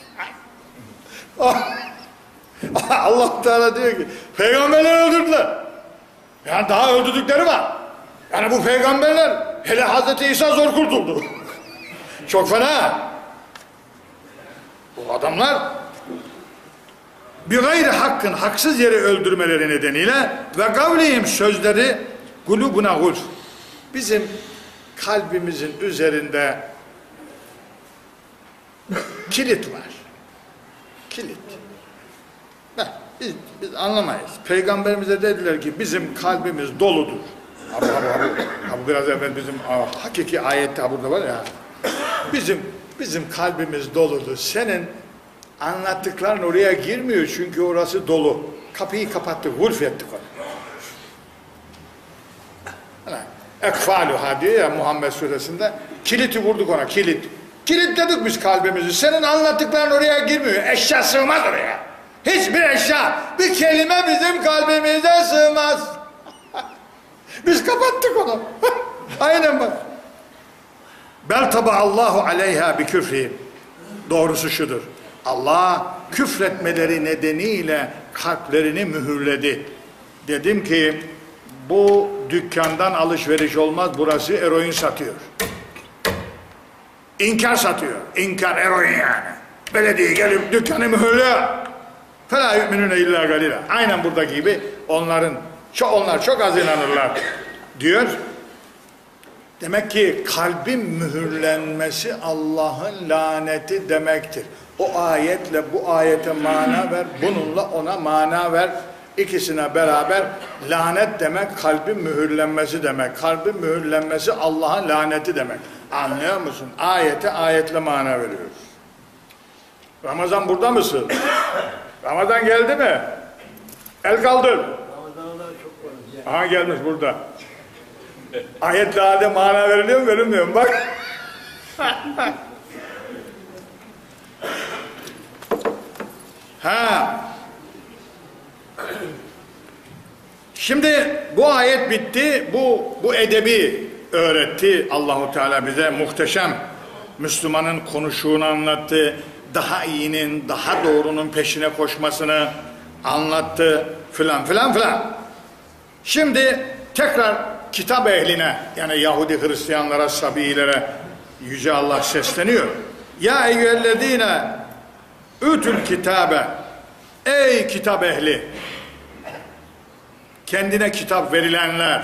Speaker 1: Allah Teala diyor ki peygamberleri öldürdüler. Yani daha öldürdükleri var. Yani bu peygamberler, hele Hazreti İsa zor kurtuldu. Çok fena. Bu adamlar bir gayri hakkın, haksız yere öldürmeleri nedeniyle ve kavlihim sözleri kulubuna gulf. Bizim kalbimizin üzerinde kilit var. Kilit. Biz anlamayız. Peygamberimize dediler ki bizim kalbimiz doludur. Bu biraz evvel bizim hakiki ayette burada var ya. Bizim kalbimiz doludur. Senin anlattıkların oraya girmiyor çünkü orası dolu. Kapıyı kapattık, gulf ettik onu. Ekfaluha diyor ya Muhammed suresinde. Kiliti vurduk ona, kilit. Kilitledik biz kalbimizi. Senin anlattıkların oraya girmiyor. Eşya sığmaz oraya. Hiçbir eşya, bir kelime bizim kalbimize sığmaz. Biz kapattık onu. Aynen bak. Bel tabaallahu aleyha bi küfrihim. Doğrusu şudur. Allah küfretmeleri nedeniyle kalplerini mühürledi. Dedim ki bu dükkandan alışveriş olmaz. Burası eroin satıyor. İnkar satıyor. İnkar eroin yani. Belediye gelip dükkanı mühürlüyor. فَلَا يُؤْمِنُونَ اِلَّا قَلِيلًا. Aynen buradaki gibi onlar çok az inanırlar diyor. Demek ki kalbin mühürlenmesi Allah'ın laneti demektir. O ayetle bu ayete mana ver, bununla ona mana ver. İkisine beraber lanet demek kalbin mühürlenmesi demek. Kalbin mühürlenmesi Allah'ın laneti demek. Anlıyor musun? Ayete ayetle mana veriyoruz. Ramazan burada mısın? Ramazan geldi mi? El kaldır. Aha gelmiş burada. Ayetle ayete mana veriliyor mu? Verilmiyor mu? Bak. Ha. Şimdi bu ayet bitti. Bu edebi öğretti Allahu Teala bize. Muhteşem. Müslümanın konuşuğunu anlattı. Daha iyinin, daha doğrunun peşine koşmasını anlattı. Filan filan filan. Şimdi tekrar kitap ehline, yani Yahudi Hristiyanlara, Sabiilere Yüce Allah sesleniyor. Ya eyyühellezine ütül kitabe. Ey kitap ehli, kendine kitap verilenler,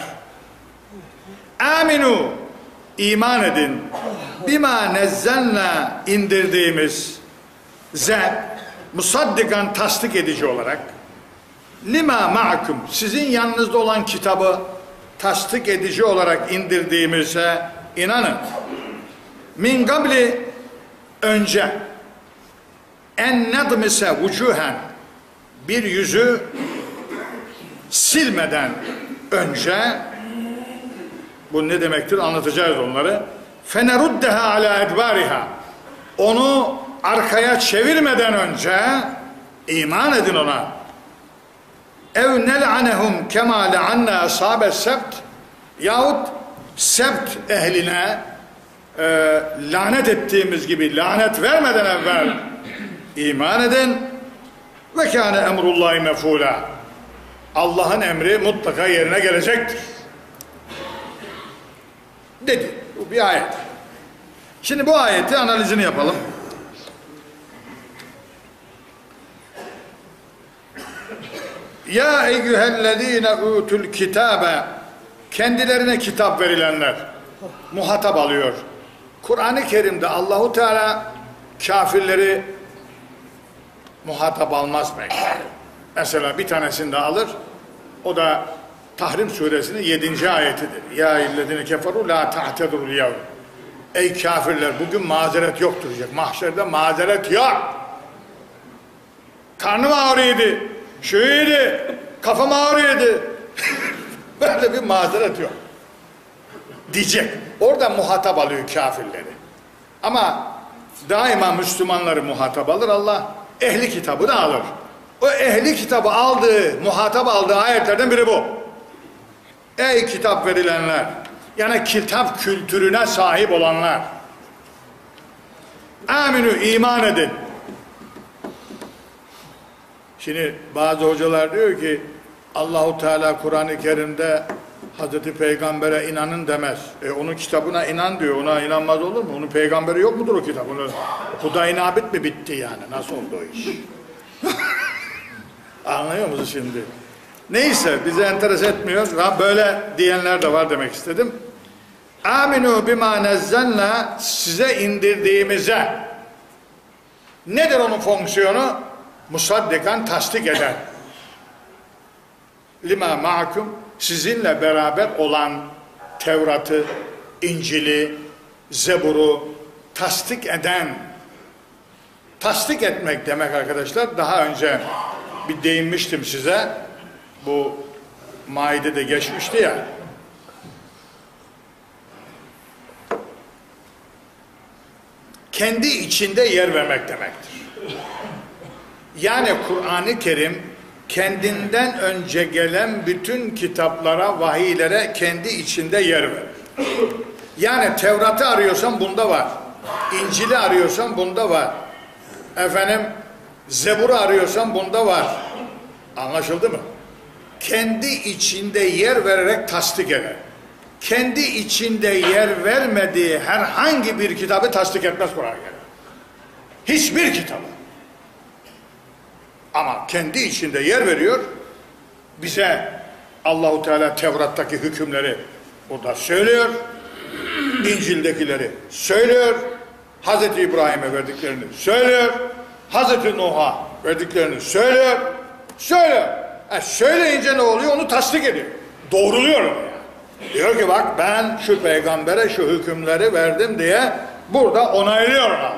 Speaker 1: aminu, iman edin, bima nezzelna, indirdiğimiz, musaddikan, tasdik edici olarak, lima ma'akum, sizin yanınızda olan kitabı tasdik edici olarak indirdiğimize inanın. Min gabli, önce, en nadmise vucuhen, bir yüzü silmeden önce, bu ne demektir anlatacağız onları. Feneruddeha ala edbariha, onu arkaya çevirmeden önce iman edin ona. Ev nel'anehum kema le'anna ashabes sebt, yahut sebt ehline lanet ettiğimiz gibi lanet vermeden evvel iman edin. Ve kâne emrullahi mefûlâ, Allah'ın emri mutlaka yerine gelecektir dedi. Bu bir ayet. Şimdi bu ayeti analizini yapalım. Ya eyyühellezine utul kitabe, kendilerine kitap verilenler muhatap alıyor. Kur'an-ı Kerim'de Allahu Teala kafirleri muhatap almaz belki. Mesela bir tanesini de alır, o da Tahrim suresinin 7. ayetidir. Ya illezine keferu la ta'tedurul yevm. Ey kafirler, bugün mazeret yoktur diyecek. Mahşerde mazeret yok. Karnım ağrıyordu, şuydu, kafam ağrıyordu. Böyle bir mazeret yok diyecek. Orada muhatap alıyor kafirleri. Ama daima Müslümanları muhatap alır Allah. Ehli kitabı da alır. O ehli kitabı muhatap aldığı ayetlerden biri bu. Ey kitap verilenler, yani kitap kültürüne sahip olanlar, aminü, iman edin. Şimdi bazı hocalar diyor ki Allahu Teala Kur'an-ı Kerim'de Hazreti Peygamber'e inanın demez. Onun kitabına inan diyor. Ona inanmaz olur mu? Onun peygamberi yok mudur o kitap? Hudayi nabit mi bitti yani? Nasıl oldu o iş? Anlıyor musun şimdi? Neyse, bizi enteres etmiyor. Böyle diyenler de var demek istedim. Aminu bima nezzelna, size indirdiğimize. Nedir onun fonksiyonu? Musaddikan, tasdik eden. Lima ma'akum, sizinle beraber olan Tevrat'ı, İncil'i, Zebur'u tasdik eden. Tasdik etmek demek arkadaşlar. Daha önce bir değinmiştim size. Bu Maide'de geçmişti ya. Kendi içinde yer vermek demektir. Yani Kur'an-ı Kerim kendinden önce gelen bütün kitaplara, vahiylere kendi içinde yer verir. Yani Tevrat'ı arıyorsan bunda var. İncil'i arıyorsan bunda var. Zebur'u arıyorsan bunda var. Anlaşıldı mı? Kendi içinde yer vererek tasdik eder. Kendi içinde yer vermediği herhangi bir kitabı tasdik etmez Kur'an-ı Kerim. Hiçbir kitabı. Ama kendi içinde yer veriyor. Bize Allahu Teala Tevrat'taki hükümleri burada söylüyor. İncil'dekileri söylüyor. Hazreti İbrahim'e verdiklerini söylüyor. Hazreti Nuh'a verdiklerini söylüyor. Söyleyince ne oluyor? Onu tasdik ediyor. Doğruluyor onu yani. Diyor ki bak, ben şu peygambere şu hükümleri verdim diye burada onaylıyor Allah.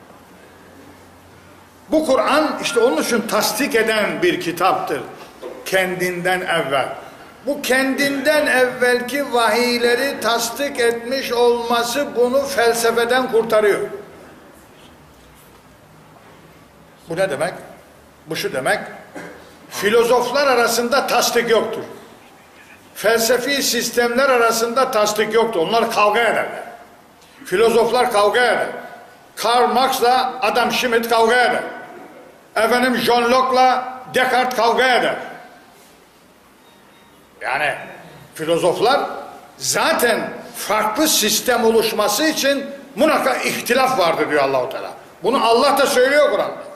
Speaker 1: Bu Kur'an işte onun için tasdik eden bir kitaptır. Kendinden evvel. Bu kendinden evvelki vahiyleri tasdik etmiş olması bunu felsefeden kurtarıyor. Bu ne demek? Bu şu demek. Filozoflar arasında tasdik yoktur. Felsefi sistemler arasında tasdik yoktur. Onlar kavga ederler. Filozoflar kavga eder. Karl Marx'la Adam Smith kavga eder. John Locke'la Descartes kavga eder. Yani filozoflar zaten farklı sistem oluşması için muhakkak ihtilaf vardır diyor Allah-u Teala. Bunu Allah da söylüyor Kur'an'da.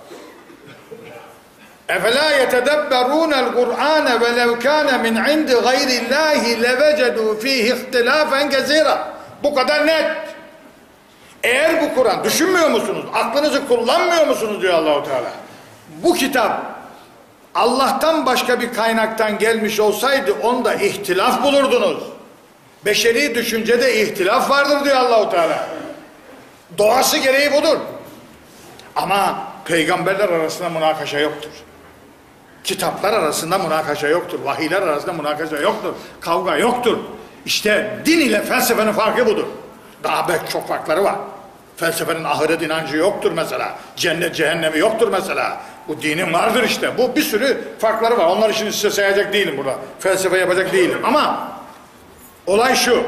Speaker 1: اَفَلَا يَتَدَبَّرُونَ الْقُرْآنَ وَلَوْ كَانَ مِنْ عِنْدِ غَيْرِ اللّٰهِ لَوَجَدُوا ف۪يهِ اِخْتِلَافًا كَثِيرًا. Bu kadar net. Eğer bu Kur'an, düşünmüyor musunuz? Aklınızı kullanmıyor musunuz diyor Allah-u Teala. Bu kitap Allah'tan başka bir kaynaktan gelmiş olsaydı onda ihtilaf bulurdunuz. Beşeri düşüncede ihtilaf vardır diyor Allah-u Teala. Doğası gereği budur. Ama peygamberler arasında münakaşa yoktur. Kitaplar arasında münakaşa yoktur. Vahiyler arasında münakaşa yoktur. Kavga yoktur. İşte din ile felsefenin farkı budur. Daha belki çok farkları var. Felsefenin ahiret inancı yoktur mesela. Cennet cehennemi yoktur mesela. Bu dinin vardır işte. Bu bir sürü farkları var. Onlar için size sayacak değilim burada. Felsefe yapacak değilim. Ama olay şu.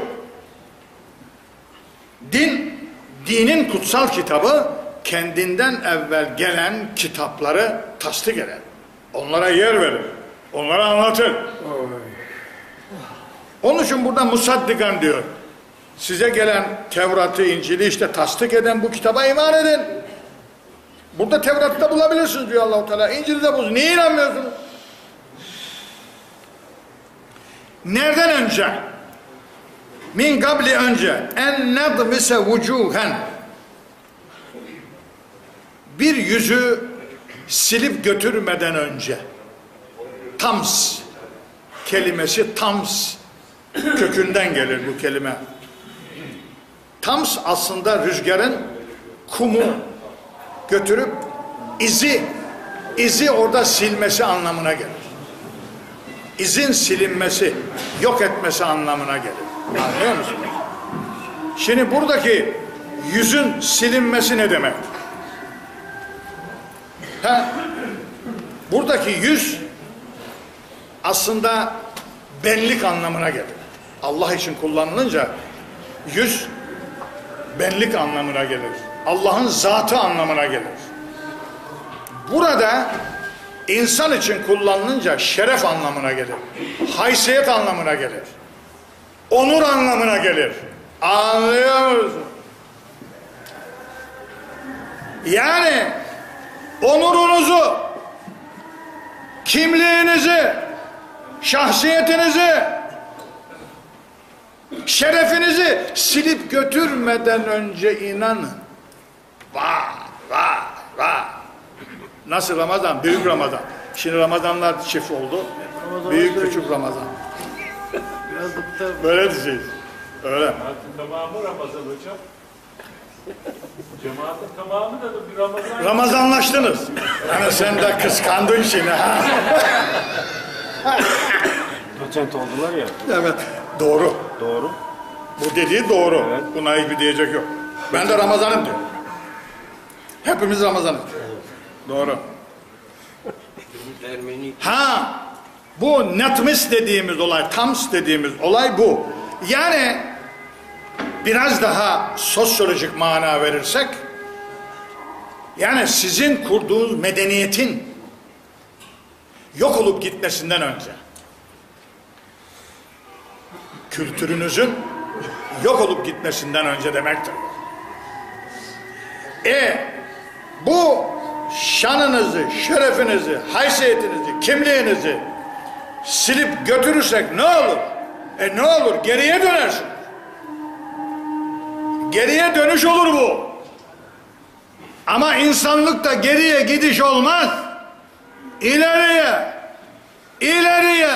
Speaker 1: Dinin kutsal kitabı kendinden evvel gelen kitapları tasdik eder. Onlara yer verir. Onlara anlatır. Onun için burada musaddikan diyor. Size gelen Tevrat'ı, İncil'i işte tasdik eden bu kitaba iman edin. Burada Tevrat'ta bulabilirsiniz diyor Allah-u Teala. İncil'de bulun. Niye inanmıyorsunuz? Nereden önce? Min gabli önce. En nedmise vucuhen. bir yüzü silip götürmeden önce, tams kelimesi, tams kökünden gelir bu kelime. Tams aslında rüzgarın kumu götürüp izi orada silmesi anlamına gelir. İzin silinmesi, yok etmesi anlamına gelir. Anlıyor musunuz? Şimdi buradaki yüzün silinmesi ne demek? Buradaki yüz aslında benlik anlamına gelir. Allah için kullanılınca yüz benlik anlamına gelir. Allah'ın zatı anlamına gelir. Burada insan için kullanılınca şeref anlamına gelir. Haysiyet anlamına gelir. Onur anlamına gelir. Anlıyor musun? Yani onurunuzu, kimliğinizi, şahsiyetinizi, şerefinizi silip götürmeden önce inanın. Vah vah vah. Nasıl Ramazan? Büyük Ramazan. Şimdi Ramazanlar çift oldu. Büyük küçük Ramazan. Böyle diyeceğiz. Öyle.
Speaker 2: Cemaatin tamamı Ramazan hocam. Cemaatin tamamı da bir Ramazan.
Speaker 1: Ramazanlaştınız. Yani sen de kıskandın şimdi ha.
Speaker 3: Doçent oldular ya.
Speaker 1: Evet. Doğru.
Speaker 3: Doğru.
Speaker 1: Bu dediği doğru.
Speaker 3: Evet.
Speaker 1: Buna hiçbir diyecek yok. Ben de Ramazan'ım diyor. Hepimiz Ramazan'ız. Doğru. Ha, bu netmis dediğimiz olay, tams dediğimiz olay bu. Yani biraz daha sosyolojik mana verirsek, yani sizin kurduğunuz medeniyetin yok olup gitmesinden önce, kültürünüzün yok olup gitmesinden önce demektir. Bu şanınızı, şerefinizi, haysiyetinizi, kimliğinizi silip götürürsek ne olur? Ne olur? Geriye dönersin. Geriye dönüş olur bu. Ama insanlıkta geriye gidiş olmaz. İleriye. İleriye.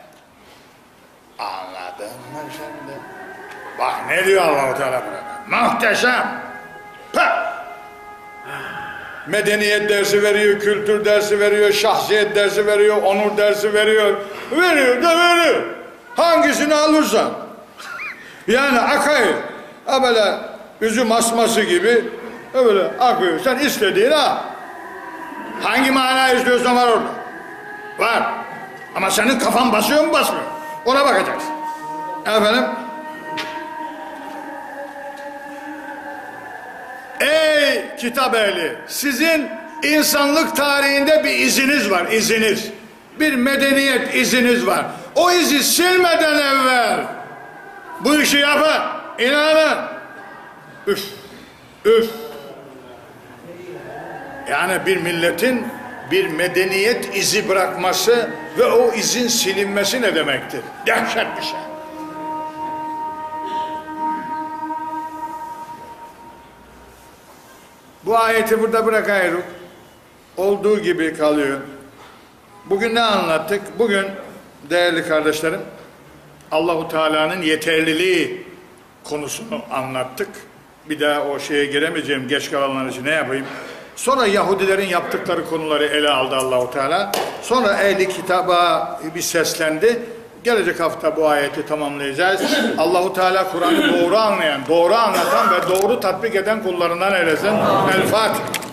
Speaker 1: Anladın mı şimdi? Bak ne diyor Allah-u Teala burada? Muhteşem. Pah! Medeniyet dersi veriyor, kültür dersi veriyor, şahsiyet dersi veriyor, onur dersi veriyor. Veriyor da veriyor. Hangisini alırsan. Yani akayı. Böyle üzüm asması gibi öyle akıyor. Sen istediğin al. Hangi mana istiyorsan var orada. Var. Ama senin kafan basıyor mu basmıyor? Ona bakacaksın. Efendim? Ey kitap ehli, sizin insanlık tarihinde bir iziniz var, iziniz. Bir medeniyet iziniz var. O izi silmeden evvel bu işi yapın, inanın. Üf, üf. Yani bir milletin bir medeniyet izi bırakması ve o izin silinmesi ne demektir? Dehşet bir şey. Bu ayeti burada bırakayım. Olduğu gibi kalıyor. Bugün ne anlattık? Bugün değerli kardeşlerim, Allahu Teala'nın yeterliliği konusunu anlattık. Bir daha o şeye giremeyeceğim, geç kalanlar için ne yapayım? Sonra Yahudilerin yaptıkları konuları ele aldı Allahu Teala. Sonra ehli kitaba bir seslendi. Gelecek hafta bu ayeti tamamlayacağız. Allahu Teala Kur'an'ı doğru anlayan, doğru anlatan ve doğru tatbik eden kullarından eylesin. El Fatiha.